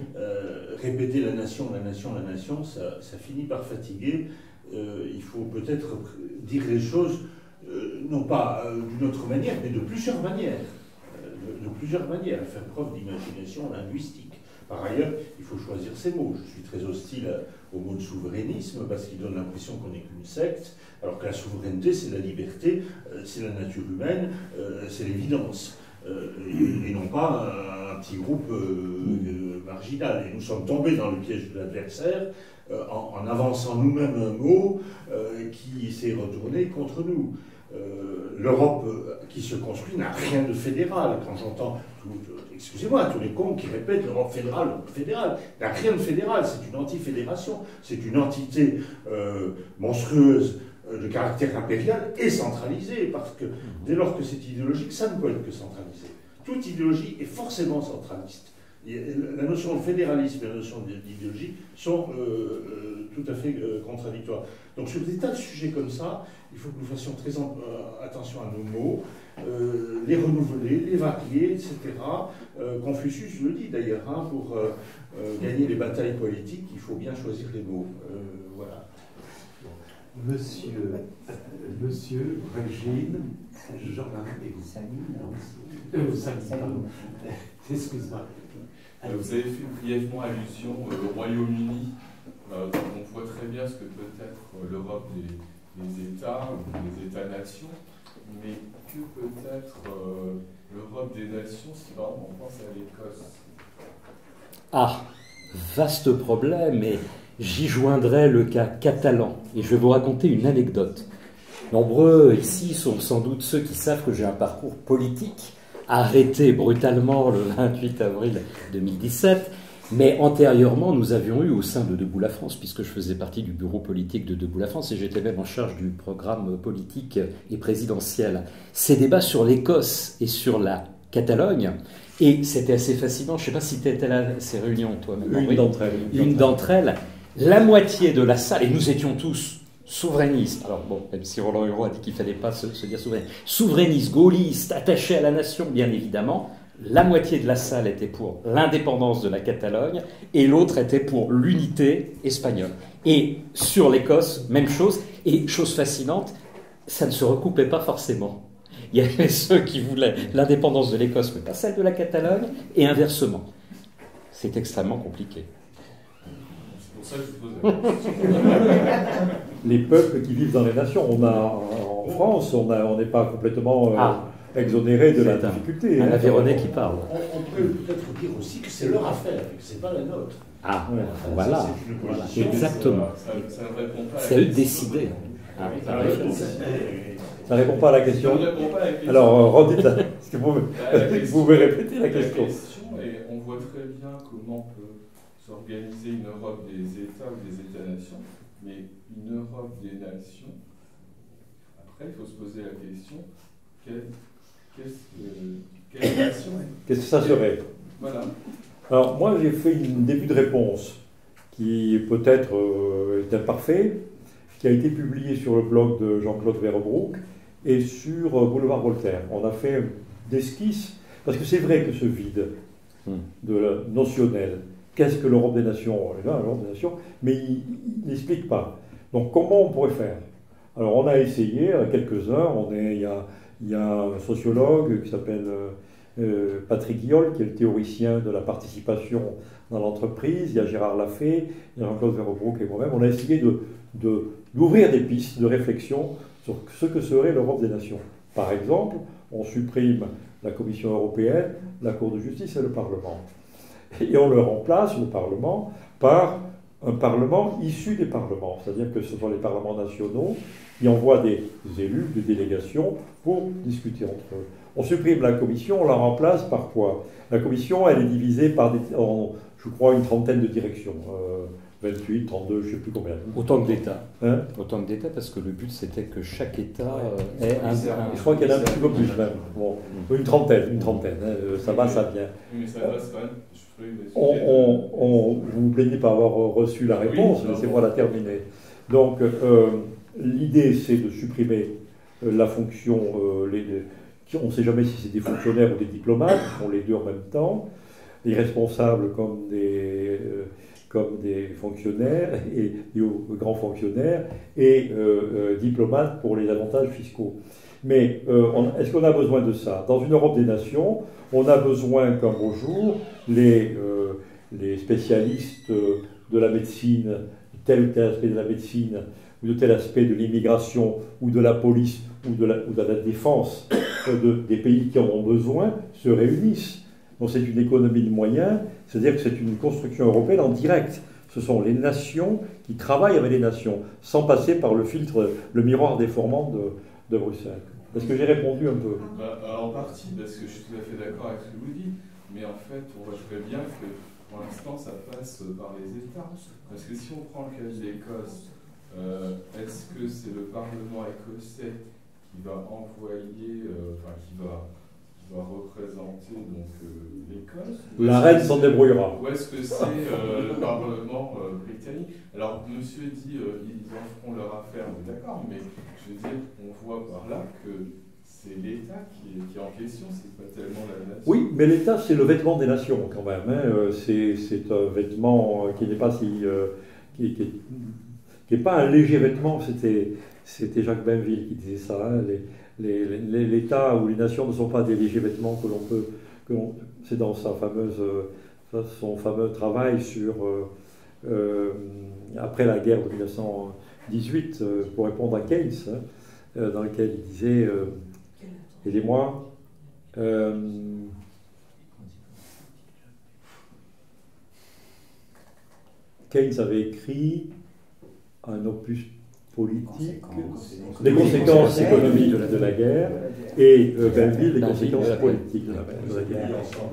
Répéter la nation, ça finit par fatiguer. Il faut peut-être dire les choses, non pas d'une autre manière, mais de plusieurs manières. Faire preuve d'imagination linguistique. Par ailleurs, il faut choisir ses mots. Je suis très hostile au mot de souverainisme parce qu'il donne l'impression qu'on n'est qu'une secte, alors que la souveraineté, c'est la liberté, c'est la nature humaine, c'est l'évidence. Et non pas un petit groupe marginal. Et nous sommes tombés dans le piège de l'adversaire en avançant nous-mêmes un mot qui s'est retourné contre nous. L'Europe qui se construit n'a rien de fédéral. Quand j'entends, excusez-moi, tous les cons qui répètent l'Europe fédérale, n'a rien de fédéral, c'est une anti-fédération, c'est une entité monstrueuse de caractère impérial et centralisée, parce que dès lors que c'est idéologique, ça ne peut être que centralisé. Toute idéologie est forcément centraliste. La notion de fédéralisme et la notion d'idéologie sont tout à fait contradictoires. Donc sur des tas de sujets comme ça, il faut que nous fassions très attention à nos mots, les renouveler, les varier, etc. Confucius le dit d'ailleurs, hein, pour gagner les batailles politiques, il faut bien choisir les mots. Voilà. Monsieur Régine, Jean-Marie et vous. Saline. Excuse-moi. Vous avez fait brièvement allusion au Royaume-Uni. On voit très bien ce que peut être l'Europe des États, des États-nations, mais que peut être l'Europe des nations si par exemple on pense à l'Écosse? Ah, vaste problème, et j'y joindrai le cas catalan. Et je vais vous raconter une anecdote. Nombreux ici sont sans doute ceux qui savent que j'ai un parcours politique, arrêté brutalement le 28 avril 2017, mais antérieurement, nous avions eu au sein de Debout la France, puisque je faisais partie du bureau politique de Debout la France, et j'étais même en charge du programme politique et présidentiel, ces débats sur l'Écosse et sur la Catalogne, et c'était assez fascinant. Je ne sais pas si tu étais là à ces réunions, toi. Une d'entre elles. Une d'entre elles, la moitié de la salle, et nous étions tous souverainistes. Alors bon, même si Roland Hureau a dit qu'il ne fallait pas se dire souverainiste, souverainistes, gaullistes, attachés à la nation, bien évidemment, la moitié de la salle était pour l'indépendance de la Catalogne et l'autre était pour l'unité espagnole. Et sur l'Écosse, même chose. Et chose fascinante, ça ne se recoupait pas forcément. Il y avait ceux qui voulaient l'indépendance de l'Écosse, mais pas celle de la Catalogne, et inversement. C'est extrêmement compliqué. C'est pour ça que je pose la question. Les peuples qui vivent dans les nations, en France, on n'est pas complètement exonéré de la difficulté. La Véronais qui parle. On peut peut-être dire aussi que c'est leur affaire, et que ce n'est pas la nôtre. Ah, Ouais. voilà. Ça, c'est une position. Exactement. Ça ne répond pas à la C'est à eux de question. décider. Ah, Ça ne répond Ça ne répond pas à la question. Ça ne répond pas à la question. Alors, redites-la. Est-ce que vous question- pouvez répéter la question? Et on voit très bien comment peut s'organiser une Europe des États ou des États-nations, mais une Europe des nations, après, il faut se poser la question, quelle nation? Qu'est-ce que ça serait? Voilà. Alors, moi, j'ai fait une début de réponse qui peut-être est imparfait, qui a été publié sur le blog de Jean-Claude Verrebrouck et sur Boulevard Voltaire. On a fait d'esquisses, parce que c'est vrai que ce vide de la notionnel, qu'est-ce que l'Europe des nations? On est là, l'Europe des nations, mais il n'explique pas. Donc, comment on pourrait faire? Alors, on a essayé, quelques-uns, il y a un sociologue qui s'appelle Patrick Guiol, qui est le théoricien de la participation dans l'entreprise, il y a Gérard Lafay, il y a Jean-Claude Verrebrouck et moi-même. On a essayé d'ouvrir des pistes de réflexion sur ce que serait l'Europe des nations. Par exemple, on supprime la Commission européenne, la Cour de justice et le Parlement. Et on le remplace, le Parlement, par un Parlement issu des parlements. C'est-à-dire que ce sont les parlements nationaux qui envoient des élus, des délégations, pour discuter entre eux. On supprime la Commission, on la remplace par quoi? La Commission, elle est divisée en, je crois, une trentaine de directions. 28, 32, je ne sais plus combien. Autant que d'États. Hein? Autant que d'États, parce que le but c'était que chaque État ait un. Je crois qu'il y en a un petit peu plus même. Bon, une trentaine. Ça va, ça vient. Mais ça passe quand même. Vous vous plaignez pas avoir reçu la réponse, Oui, laissez-moi la terminer. Donc, l'idée, c'est de supprimer la fonction, on ne sait jamais si c'est des fonctionnaires ou des diplomates, qui font les deux en même temps, les responsables comme des fonctionnaires et grands fonctionnaires, et diplomates pour les avantages fiscaux. Mais est-ce qu'on a besoin de ça? Dans une Europe des nations, on a besoin, comme au jour, les spécialistes de la médecine, tel ou tel aspect de la médecine, ou de tel aspect de l'immigration, ou de la police, ou de la défense des pays qui en ont besoin, se réunissent. Donc c'est une économie de moyens, c'est-à-dire que c'est une construction européenne en direct. Ce sont les nations qui travaillent avec les nations, sans passer par le filtre, le miroir déformant de Bruxelles. Est-ce que j'ai répondu un peu? En partie, parce que je suis tout à fait d'accord avec ce que vous dites, mais en fait, on voit très bien que pour l'instant, ça passe par les États. Parce que si on prend le cas de l'Écosse, est-ce que c'est le Parlement écossais qui va envoyer, qui va représenter donc l'Écosse? La reine s'en débrouillera. Ou est-ce que c'est le Parlement britannique? Alors, monsieur dit ils en feront leur affaire, d'accord, mais je veux dire, on voit par là que c'est l'État qui est en question, c'est pas tellement la nation. Oui, mais l'État, c'est le vêtement des nations quand même. Hein. C'est un vêtement qui n'est pas si. Qui n'est pas un léger vêtement, c'était Jacques Bainville qui disait ça. Hein. L'État ou les nations ne sont pas des légers vêtements que l'on peut. C'est dans son fameux travail sur. Après la guerre de 1918, pour répondre à Keynes, hein, dans lequel il disait aidez-moi. Keynes avait écrit un opus politique, les conséquences économiques de la guerre, et Bainville, les conséquences politiques de la guerre.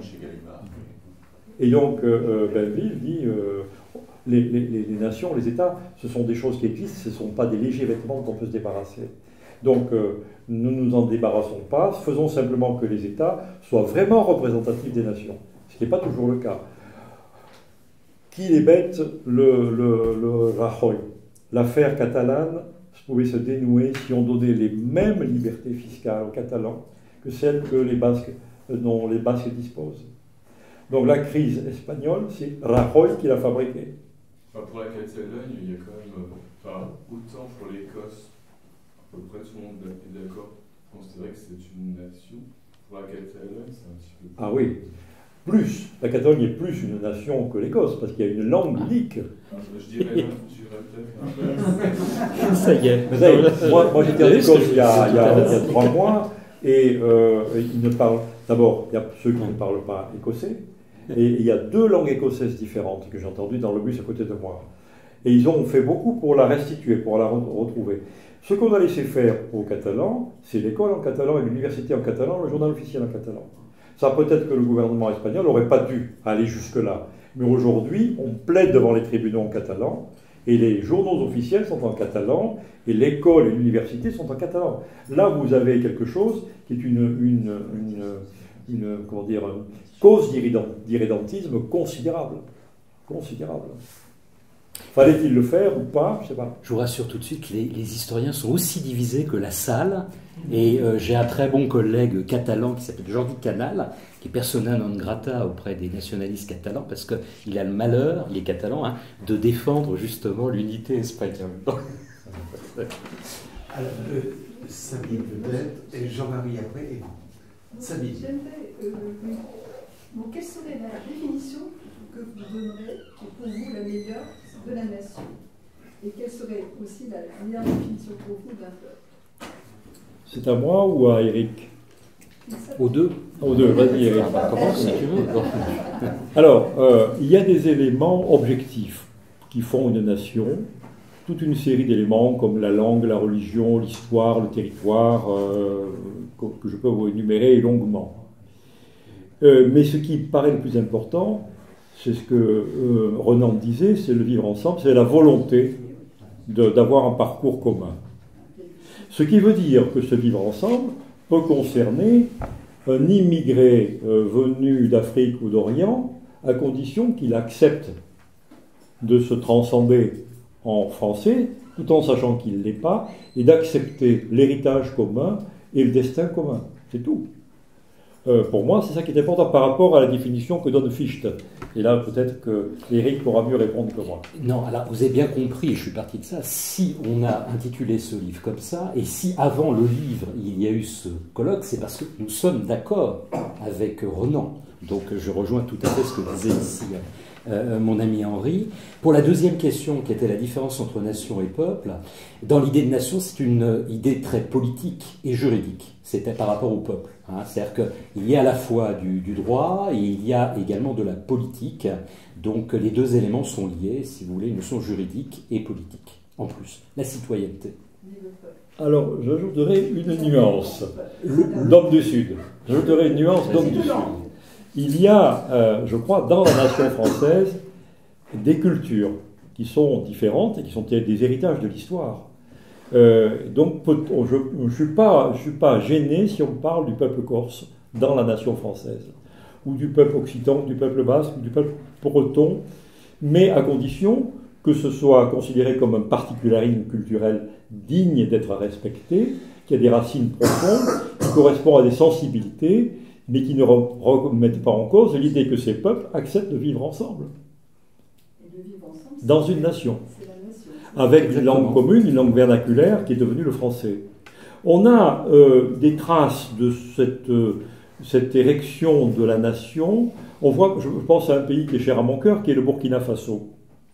Et donc, Bainville dit les nations, les États, ce sont des choses qui existent, ce ne sont pas des légers vêtements qu'on peut se débarrasser. Donc, nous ne nous en débarrassons pas, faisons simplement que les États soient vraiment représentatifs des nations, ce qui n'est pas toujours le cas. Qu'il est bête, le Rajoy. L'affaire catalane pouvait se dénouer si on donnait les mêmes libertés fiscales aux Catalans que celles que les Basques dont les Basques disposent. Donc la crise espagnole, c'est Rajoy qui l'a fabriquée. Enfin, pour la Catalogne, il y a quand même, autant pour l'Écosse, à peu près tout le monde est d'accord, considérer que c'est une nation. Pour la Catalogne, c'est un petit peu plus. Ah oui, plus. La Catalogne est plus une nation que l'Écosse, parce qu'il y a une langue unique. Je dirais peut-être. Ça y est. Vous savez, moi j'étais en Écosse il y a 3 mois, et ils ne parlent. D'abord, il y a ceux qui ne parlent pas écossais, et il y a 2 langues écossaises différentes que j'ai entendues dans le bus à côté de moi. Et ils ont fait beaucoup pour la restituer, pour la retrouver. Ce qu'on a laissé faire aux Catalans, c'est l'école en catalan et l'université en catalan, le journal officiel en catalan. Ça, peut-être que le gouvernement espagnol n'aurait pas dû aller jusque-là. Mais aujourd'hui, on plaide devant les tribunaux en catalan, et les journaux officiels sont en catalan, et l'école et l'université sont en catalan. Là, vous avez quelque chose qui est une cause d'irrédentisme considérable. Considérable. Fallait-il le faire ou pas? Je ne sais pas. Je vous rassure tout de suite, les historiens sont aussi divisés que la salle. Et j'ai un très bon collègue catalan qui s'appelle Jordi Canal, qui est persona non grata auprès des nationalistes catalans, parce qu'il a le malheur, il est catalan, de défendre justement l'unité espagnole. Alors, Sabine peut-être, et Jean-Marie après, et vous. Sabine. J'aimerais, quelle serait la définition que vous donnerez, qui est pour vous la meilleure de la nation? Et quelle serait aussi la meilleure définition pour vous d'un peuple? C'est à moi ou à Eric? Aux deux. Aux deux, vas-y Eric. Commence si tu veux. Alors, il y a des éléments objectifs qui font une nation, toute une série d'éléments comme la langue, la religion, l'histoire, le territoire, que je peux vous énumérer longuement. Mais ce qui paraît le plus important, c'est ce que Renan disait, c'est le vivre ensemble, c'est la volonté d'avoir un parcours commun. Ce qui veut dire que ce vivre ensemble peut concerner un immigré venu d'Afrique ou d'Orient, à condition qu'il accepte de se transcender en français, tout en sachant qu'il ne l'est pas, et d'accepter l'héritage commun et le destin commun. C'est tout. Pour moi, c'est ça qui est important par rapport à la définition que donne Fichte. Et là, peut-être que Eric pourra mieux répondre que moi. Non, alors vous avez bien compris, je suis parti de ça, si on a intitulé ce livre comme ça, et si avant le livre, il y a eu ce colloque, c'est parce que nous sommes d'accord avec Renan. Donc je rejoins tout à fait ce que disait ici mon ami Henri. Pour la deuxième question, qui était la différence entre nation et peuple, dans l'idée de nation, c'est une idée très politique et juridique. C'était par rapport au peuple. C'est-à-dire qu'il y a à la fois du droit et il y a également de la politique. Donc les deux éléments sont liés, si vous voulez, une notion juridique et politique. En plus, la citoyenneté. Alors, j'ajouterai une nuance. D'homme du Sud. J'ajouterai une nuance d'homme du Sud. Il y a, je crois, dans la nation française, des cultures qui sont différentes et qui sont des héritages de l'histoire. Donc, je ne suis pas gêné si on parle du peuple corse dans la nation française, ou du peuple occitan, du peuple basque, ou du peuple breton, mais à condition que ce soit considéré comme un particularisme culturel digne d'être respecté, qui a des racines profondes, qui correspond à des sensibilités, mais qui ne remettent pas en cause l'idée que ces peuples acceptent de vivre ensemble. Et de vivre ensemble, dans une nation. C'est la nation. Avec Exactement. une langue commune, une langue vernaculaire qui est devenue le français. On a des traces de cette érection de la nation. On voit, je pense à un pays qui est cher à mon cœur, qui est le Burkina Faso.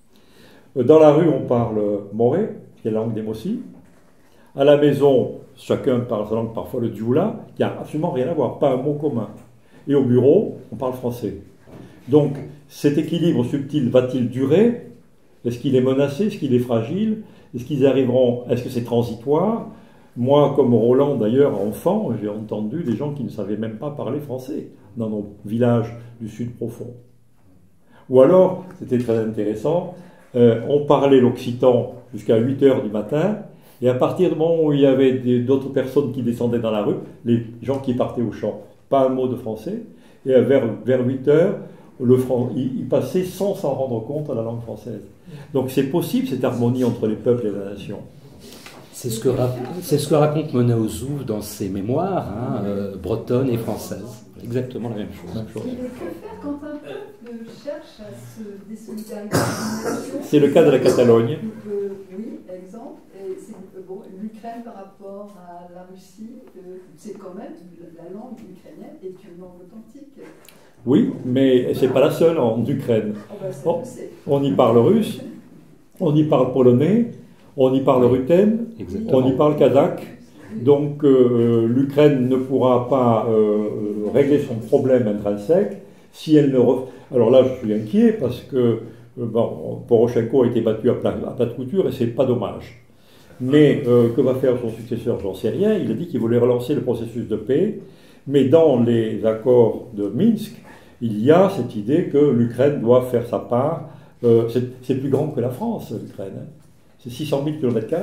Dans la rue, on parle moré, qui est la langue des Mossi. À la maison, chacun parle sa langue, parfois le dioula, qui n'a absolument rien à voir, pas un mot commun. Et au bureau, on parle français. Donc, cet équilibre subtil va-t-il durer? Est-ce qu'il est menacé? Est-ce qu'il est fragile? Est-ce qu'ils arriveront? Est-ce que c'est transitoire? Moi, comme Roland, d'ailleurs, enfant, j'ai entendu des gens qui ne savaient même pas parler français dans nos villages du Sud profond. Ou alors, c'était très intéressant, on parlait l'occitan jusqu'à 8 heures du matin, et à partir du moment où il y avait d'autres personnes qui descendaient dans la rue, les gens qui partaient au champ, pas un mot de français, et vers 8 heures, ils passaient sans s'en rendre compte à la langue française. Donc c'est possible cette harmonie entre les peuples et la nation. C'est ce que raconte Mona Ozouf dans ses mémoires, hein, bretonnes et françaises. Exactement la même chose. Et que faire quand un peuple cherche à se désolidariser? C'est le cas de la Catalogne. Oui, exemple. Et c'est bon, l'Ukraine par rapport à la Russie, c'est quand même la langue ukrainienne est une langue authentique. Oui, mais c'est pas la seule en Ukraine. On y parle russe, on y parle polonais, on y parle ruthène, on y parle kazakh. Donc l'Ukraine ne pourra pas régler son problème intrinsèque si elle ne... Alors là, je suis inquiet parce que Poroshenko a été battu à plat de couture et c'est pas dommage. Mais que va faire son successeur, j'en sais rien. Il a dit qu'il voulait relancer le processus de paix, mais dans les accords de Minsk, il y a cette idée que l'Ukraine doit faire sa part. C'est plus grand que la France, l'Ukraine. Hein. C'est 600 000 km².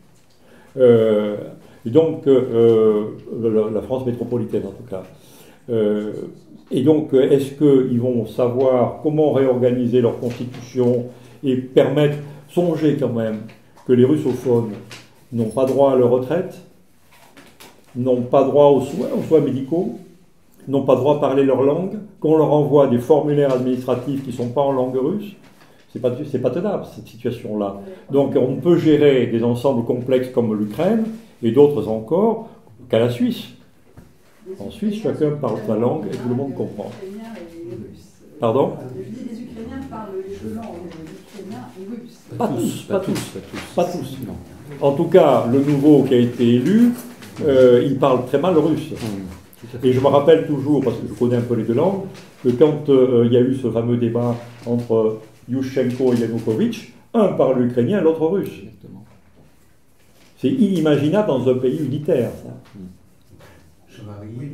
Et donc, la France métropolitaine en tout cas. Et donc, est-ce qu'ils vont savoir comment réorganiser leur constitution et permettre, songer quand même, que les russophones n'ont pas droit à leur retraite, n'ont pas droit aux soins médicaux, n'ont pas droit à parler leur langue, qu'on leur envoie des formulaires administratifs qui ne sont pas en langue russe? C'est pas tenable, cette situation-là. Donc, on peut gérer des ensembles complexes comme l'Ukraine, et d'autres encore, qu'à la Suisse. En Suisse, chacun parle sa langue et tout le monde comprend. Pardon? Les Ukrainiens parlent les deux langues, l'ukrainien et russe. Pas tous, non. En tout cas, le nouveau qui a été élu, il parle très mal le russe. Et je me rappelle toujours, parce que je connais un peu les deux langues, que quand il y a eu ce fameux débat entre Yushchenko et Yanukovych, un parle l'ukrainien, l'autre russe. C'est inimaginable dans un pays unitaire, ça. Jean-Marie.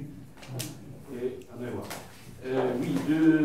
Oui,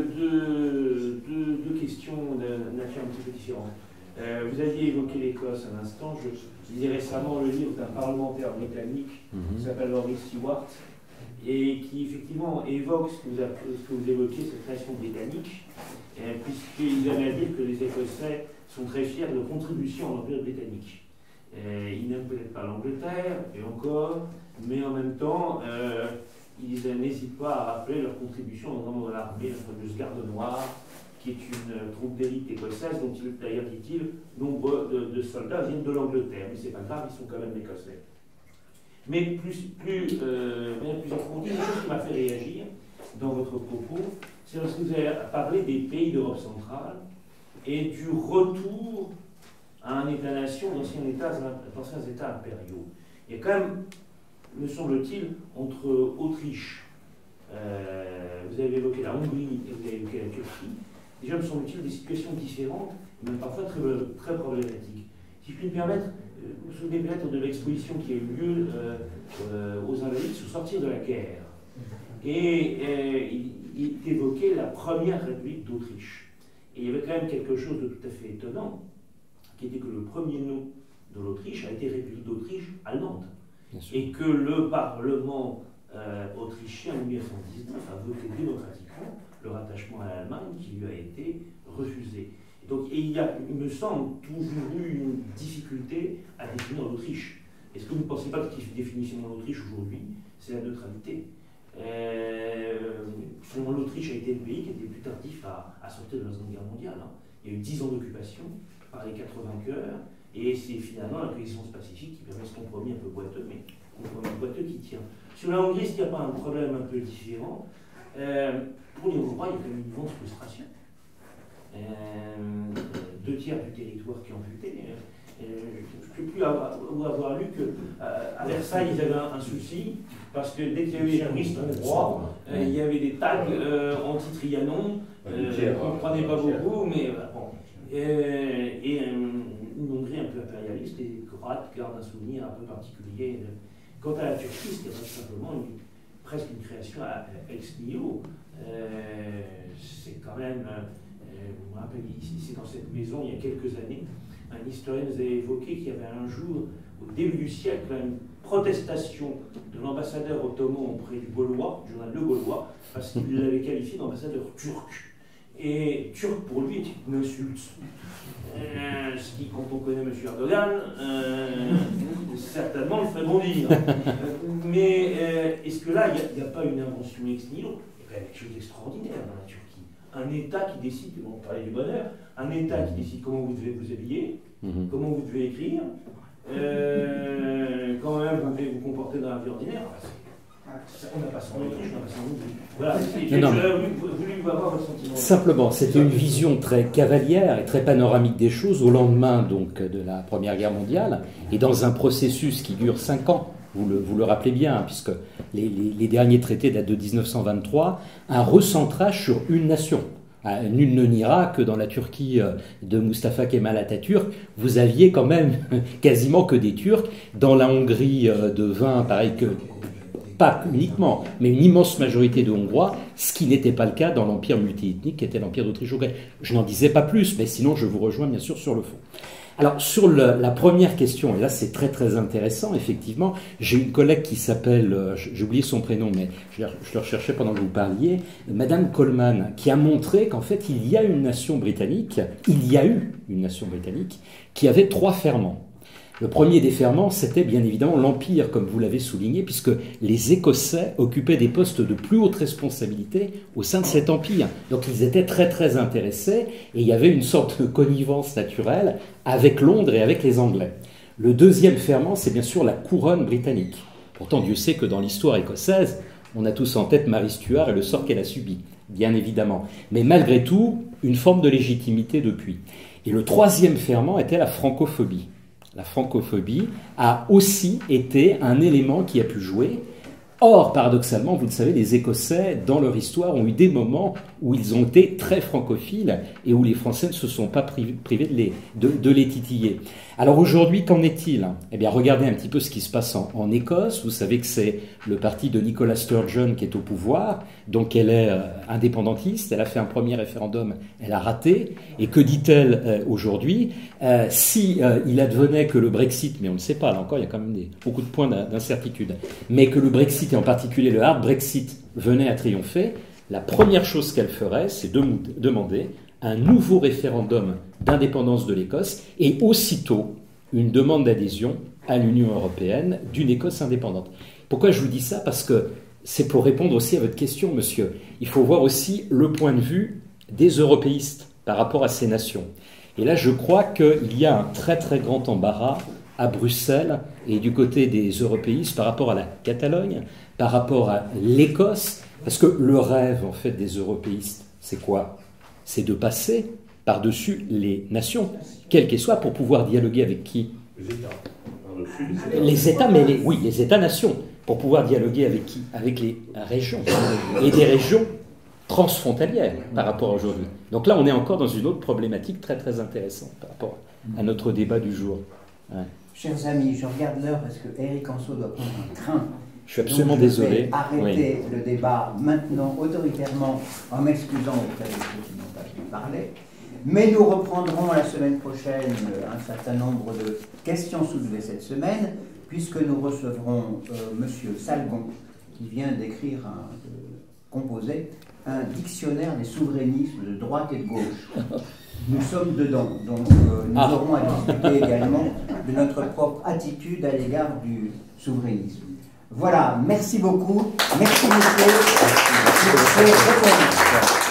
deux questions de nature un petit peu différente. Vous aviez évoqué l'Écosse à l'instant. Je lisais récemment le livre d'un parlementaire britannique qui s'appelle Laurie Stewart et qui effectivement évoque ce que vous évoquiez, cette création britannique, puisqu'ils aiment à dire que les Écossais sont très fiers de leur contribution à l'Empire britannique. Ils n'aiment peut-être pas l'Angleterre, et encore, mais en même temps, ils n'hésitent pas à rappeler leur contribution dans l'armée, la fameuse Garde Noire, qui est une troupe d'élite écossaise, dont d'ailleurs, dit-il, nombre de soldats viennent de l'Angleterre, mais c'est pas grave, ils sont quand même écossais. Mais plus approfondi, une chose qui m'a fait réagir dans votre propos, c'est lorsque vous avez parlé des pays d'Europe centrale et du retour à un État-nation d'anciens États impériaux. Il y a quand même, me semble-t-il, entre Autriche, vous avez évoqué la Hongrie et vous avez évoqué la Turquie, déjà me semble-t-il des situations différentes, même parfois très, très problématiques. Si je puis me permettre, vous vous souvenez peut-être de l'exposition qui a eu lieu aux Invalides au sortir de la guerre. Et il évoquait la première République d'Autriche. Et il y avait quand même quelque chose de tout à fait étonnant, qui était que le premier nom de l'Autriche a été République d'Autriche allemande. Et que le Parlement autrichien en 1919 a voté démocratiquement le rattachement à l'Allemagne qui lui a été refusé. Donc, il y a, il me semble, toujours eu une difficulté à définir l'Autriche. Est-ce que vous ne pensez pas que la définition de l'Autriche aujourd'hui, c'est la neutralité? Selon l'Autriche a été le pays qui était le plus tardif à sortir de la Seconde Guerre mondiale. Hein. Il y a eu 10 ans d'occupation par les 4 vainqueurs, et c'est finalement la coexistence pacifique qui permet ce compromis un peu boiteux, mais compromis boiteux qui tient. Sur la Hongrie, est-ce qu'il n'y a pas un problème un peu différent? Pour les Hongrois, il y a quand même une immense frustration. 2 tiers du territoire qui est amputé. Je ne peux plus avoir lu qu'à Versailles, ils avaient un souci, parce que dès qu'il y avait des touristes hongrois, il y avait des tags anti-Trianon, on ne comprenait pas beaucoup, mais bon. Et une Hongrie un peu impérialiste, les Croates gardent un souvenir un peu particulier. Quant à la Turquie, c'était simplement presque une création ex nihilo. C'est quand même, je me rappelle ici, dans cette maison, il y a quelques années, un historien nous avait évoqué qu'il y avait un jour, au début du siècle, une protestation de l'ambassadeur ottoman auprès du Gaulois, du journal Le Gaulois, parce qu'il l'avait qualifié d'ambassadeur turc. Et turc pour lui est une insulte. Ce qui, quand on connaît M. Erdogan, certainement le ferait bondir. Mais est-ce que là, il n'y a pas une invention ex nihilo? Il y a quelque chose d'extraordinaire dans la Turquie. Un État qui décide, on parlait du bonheur, un État qui décide comment vous devez vous habiller, comment vous devez écrire, quand même vous devez vous comporter dans la vie ordinaire. On n'a pas sans Autriche, on n'a pas sans vous. Voilà, j'aurais voulu avoir votre sentiment. Simplement, c'était une vision très cavalière et très panoramique des choses au lendemain donc, de la Première Guerre mondiale et dans un processus qui dure 5 ans. Vous le rappelez bien, puisque les derniers traités datent de 1923, un recentrage sur une nation. Nul ne niera que dans la Turquie de Mustafa Kemal Atatürk, vous aviez quand même quasiment que des Turcs. Dans la Hongrie de 20, pareil que, pas uniquement, mais une immense majorité de Hongrois, ce qui n'était pas le cas dans l'empire multiethnique qui était l'empire d'Autriche-Hongrie. Je n'en disais pas plus, mais sinon je vous rejoins bien sûr sur le fond. Alors, sur la première question, et là c'est très très intéressant, effectivement, j'ai une collègue qui s'appelle, j'ai oublié son prénom, mais je le recherchais pendant que vous parliez, Madame Coleman, qui a montré qu'en fait il y a eu une nation britannique qui avait 3 ferments. Le premier des ferments, c'était bien évidemment l'Empire, comme vous l'avez souligné, puisque les Écossais occupaient des postes de plus haute responsabilité au sein de cet empire. Donc ils étaient très très intéressés, et il y avait une sorte de connivence naturelle avec Londres et avec les Anglais. Le deuxième ferment, c'est bien sûr la couronne britannique. Pourtant, Dieu sait que dans l'histoire écossaise, on a tous en tête Marie Stuart et le sort qu'elle a subi, bien évidemment. Mais malgré tout, une forme de légitimité depuis. Et le troisième ferment était la francophobie. La francophobie a aussi été un élément qui a pu jouer. Or, paradoxalement, vous le savez, les Écossais, dans leur histoire, ont eu des moments où ils ont été très francophiles et où les Français ne se sont pas privés de les titiller. Alors aujourd'hui, qu'en est-il? Eh bien, regardez un petit peu ce qui se passe en Écosse. Vous savez que c'est le parti de Nicola Sturgeon qui est au pouvoir, donc elle est indépendantiste. Elle a fait un premier référendum, elle a raté. Et que dit-elle aujourd'hui? Si il advenait que le Brexit, mais on ne sait pas, là encore, il y a quand même beaucoup de points d'incertitude, mais que le Brexit, et en particulier le hard Brexit, venait à triompher, la première chose qu'elle ferait, c'est de demander un nouveau référendum d'indépendance de l'Écosse et aussitôt une demande d'adhésion à l'Union européenne d'une Écosse indépendante. Pourquoi je vous dis ça? Parce que c'est pour répondre aussi à votre question, monsieur. Il faut voir aussi le point de vue des européistes par rapport à ces nations. Et là, je crois qu'il y a un très très grand embarras à Bruxelles et du côté des européistes par rapport à la Catalogne, par rapport à l'Écosse, parce que le rêve en fait des européistes, c'est quoi? C'est de passer par-dessus les nations, quelles qu'elles soient, pour pouvoir dialoguer avec qui? Les États, mais les États-nations, pour pouvoir dialoguer avec qui? Avec les régions, et des régions transfrontalières par rapport à aujourd'hui. Donc là, on est encore dans une autre problématique très très intéressante par rapport à notre débat du jour. Ouais. Chers amis, je regarde l'heure parce que Eric Anso doit prendre un train. Je suis absolument désolé. Je vais arrêter le débat maintenant autoritairement en m'excusant auprès de ceux qui n'ont pas pu parler. Mais nous reprendrons la semaine prochaine un certain nombre de questions soulevées cette semaine, puisque nous recevrons M. Salgon, qui vient d'écrire, composer un dictionnaire des souverainismes de droite et de gauche. Nous sommes dedans, donc nous aurons à discuter également de notre propre attitude à l'égard du souverainisme. Voilà, merci beaucoup. Merci monsieur. Merci.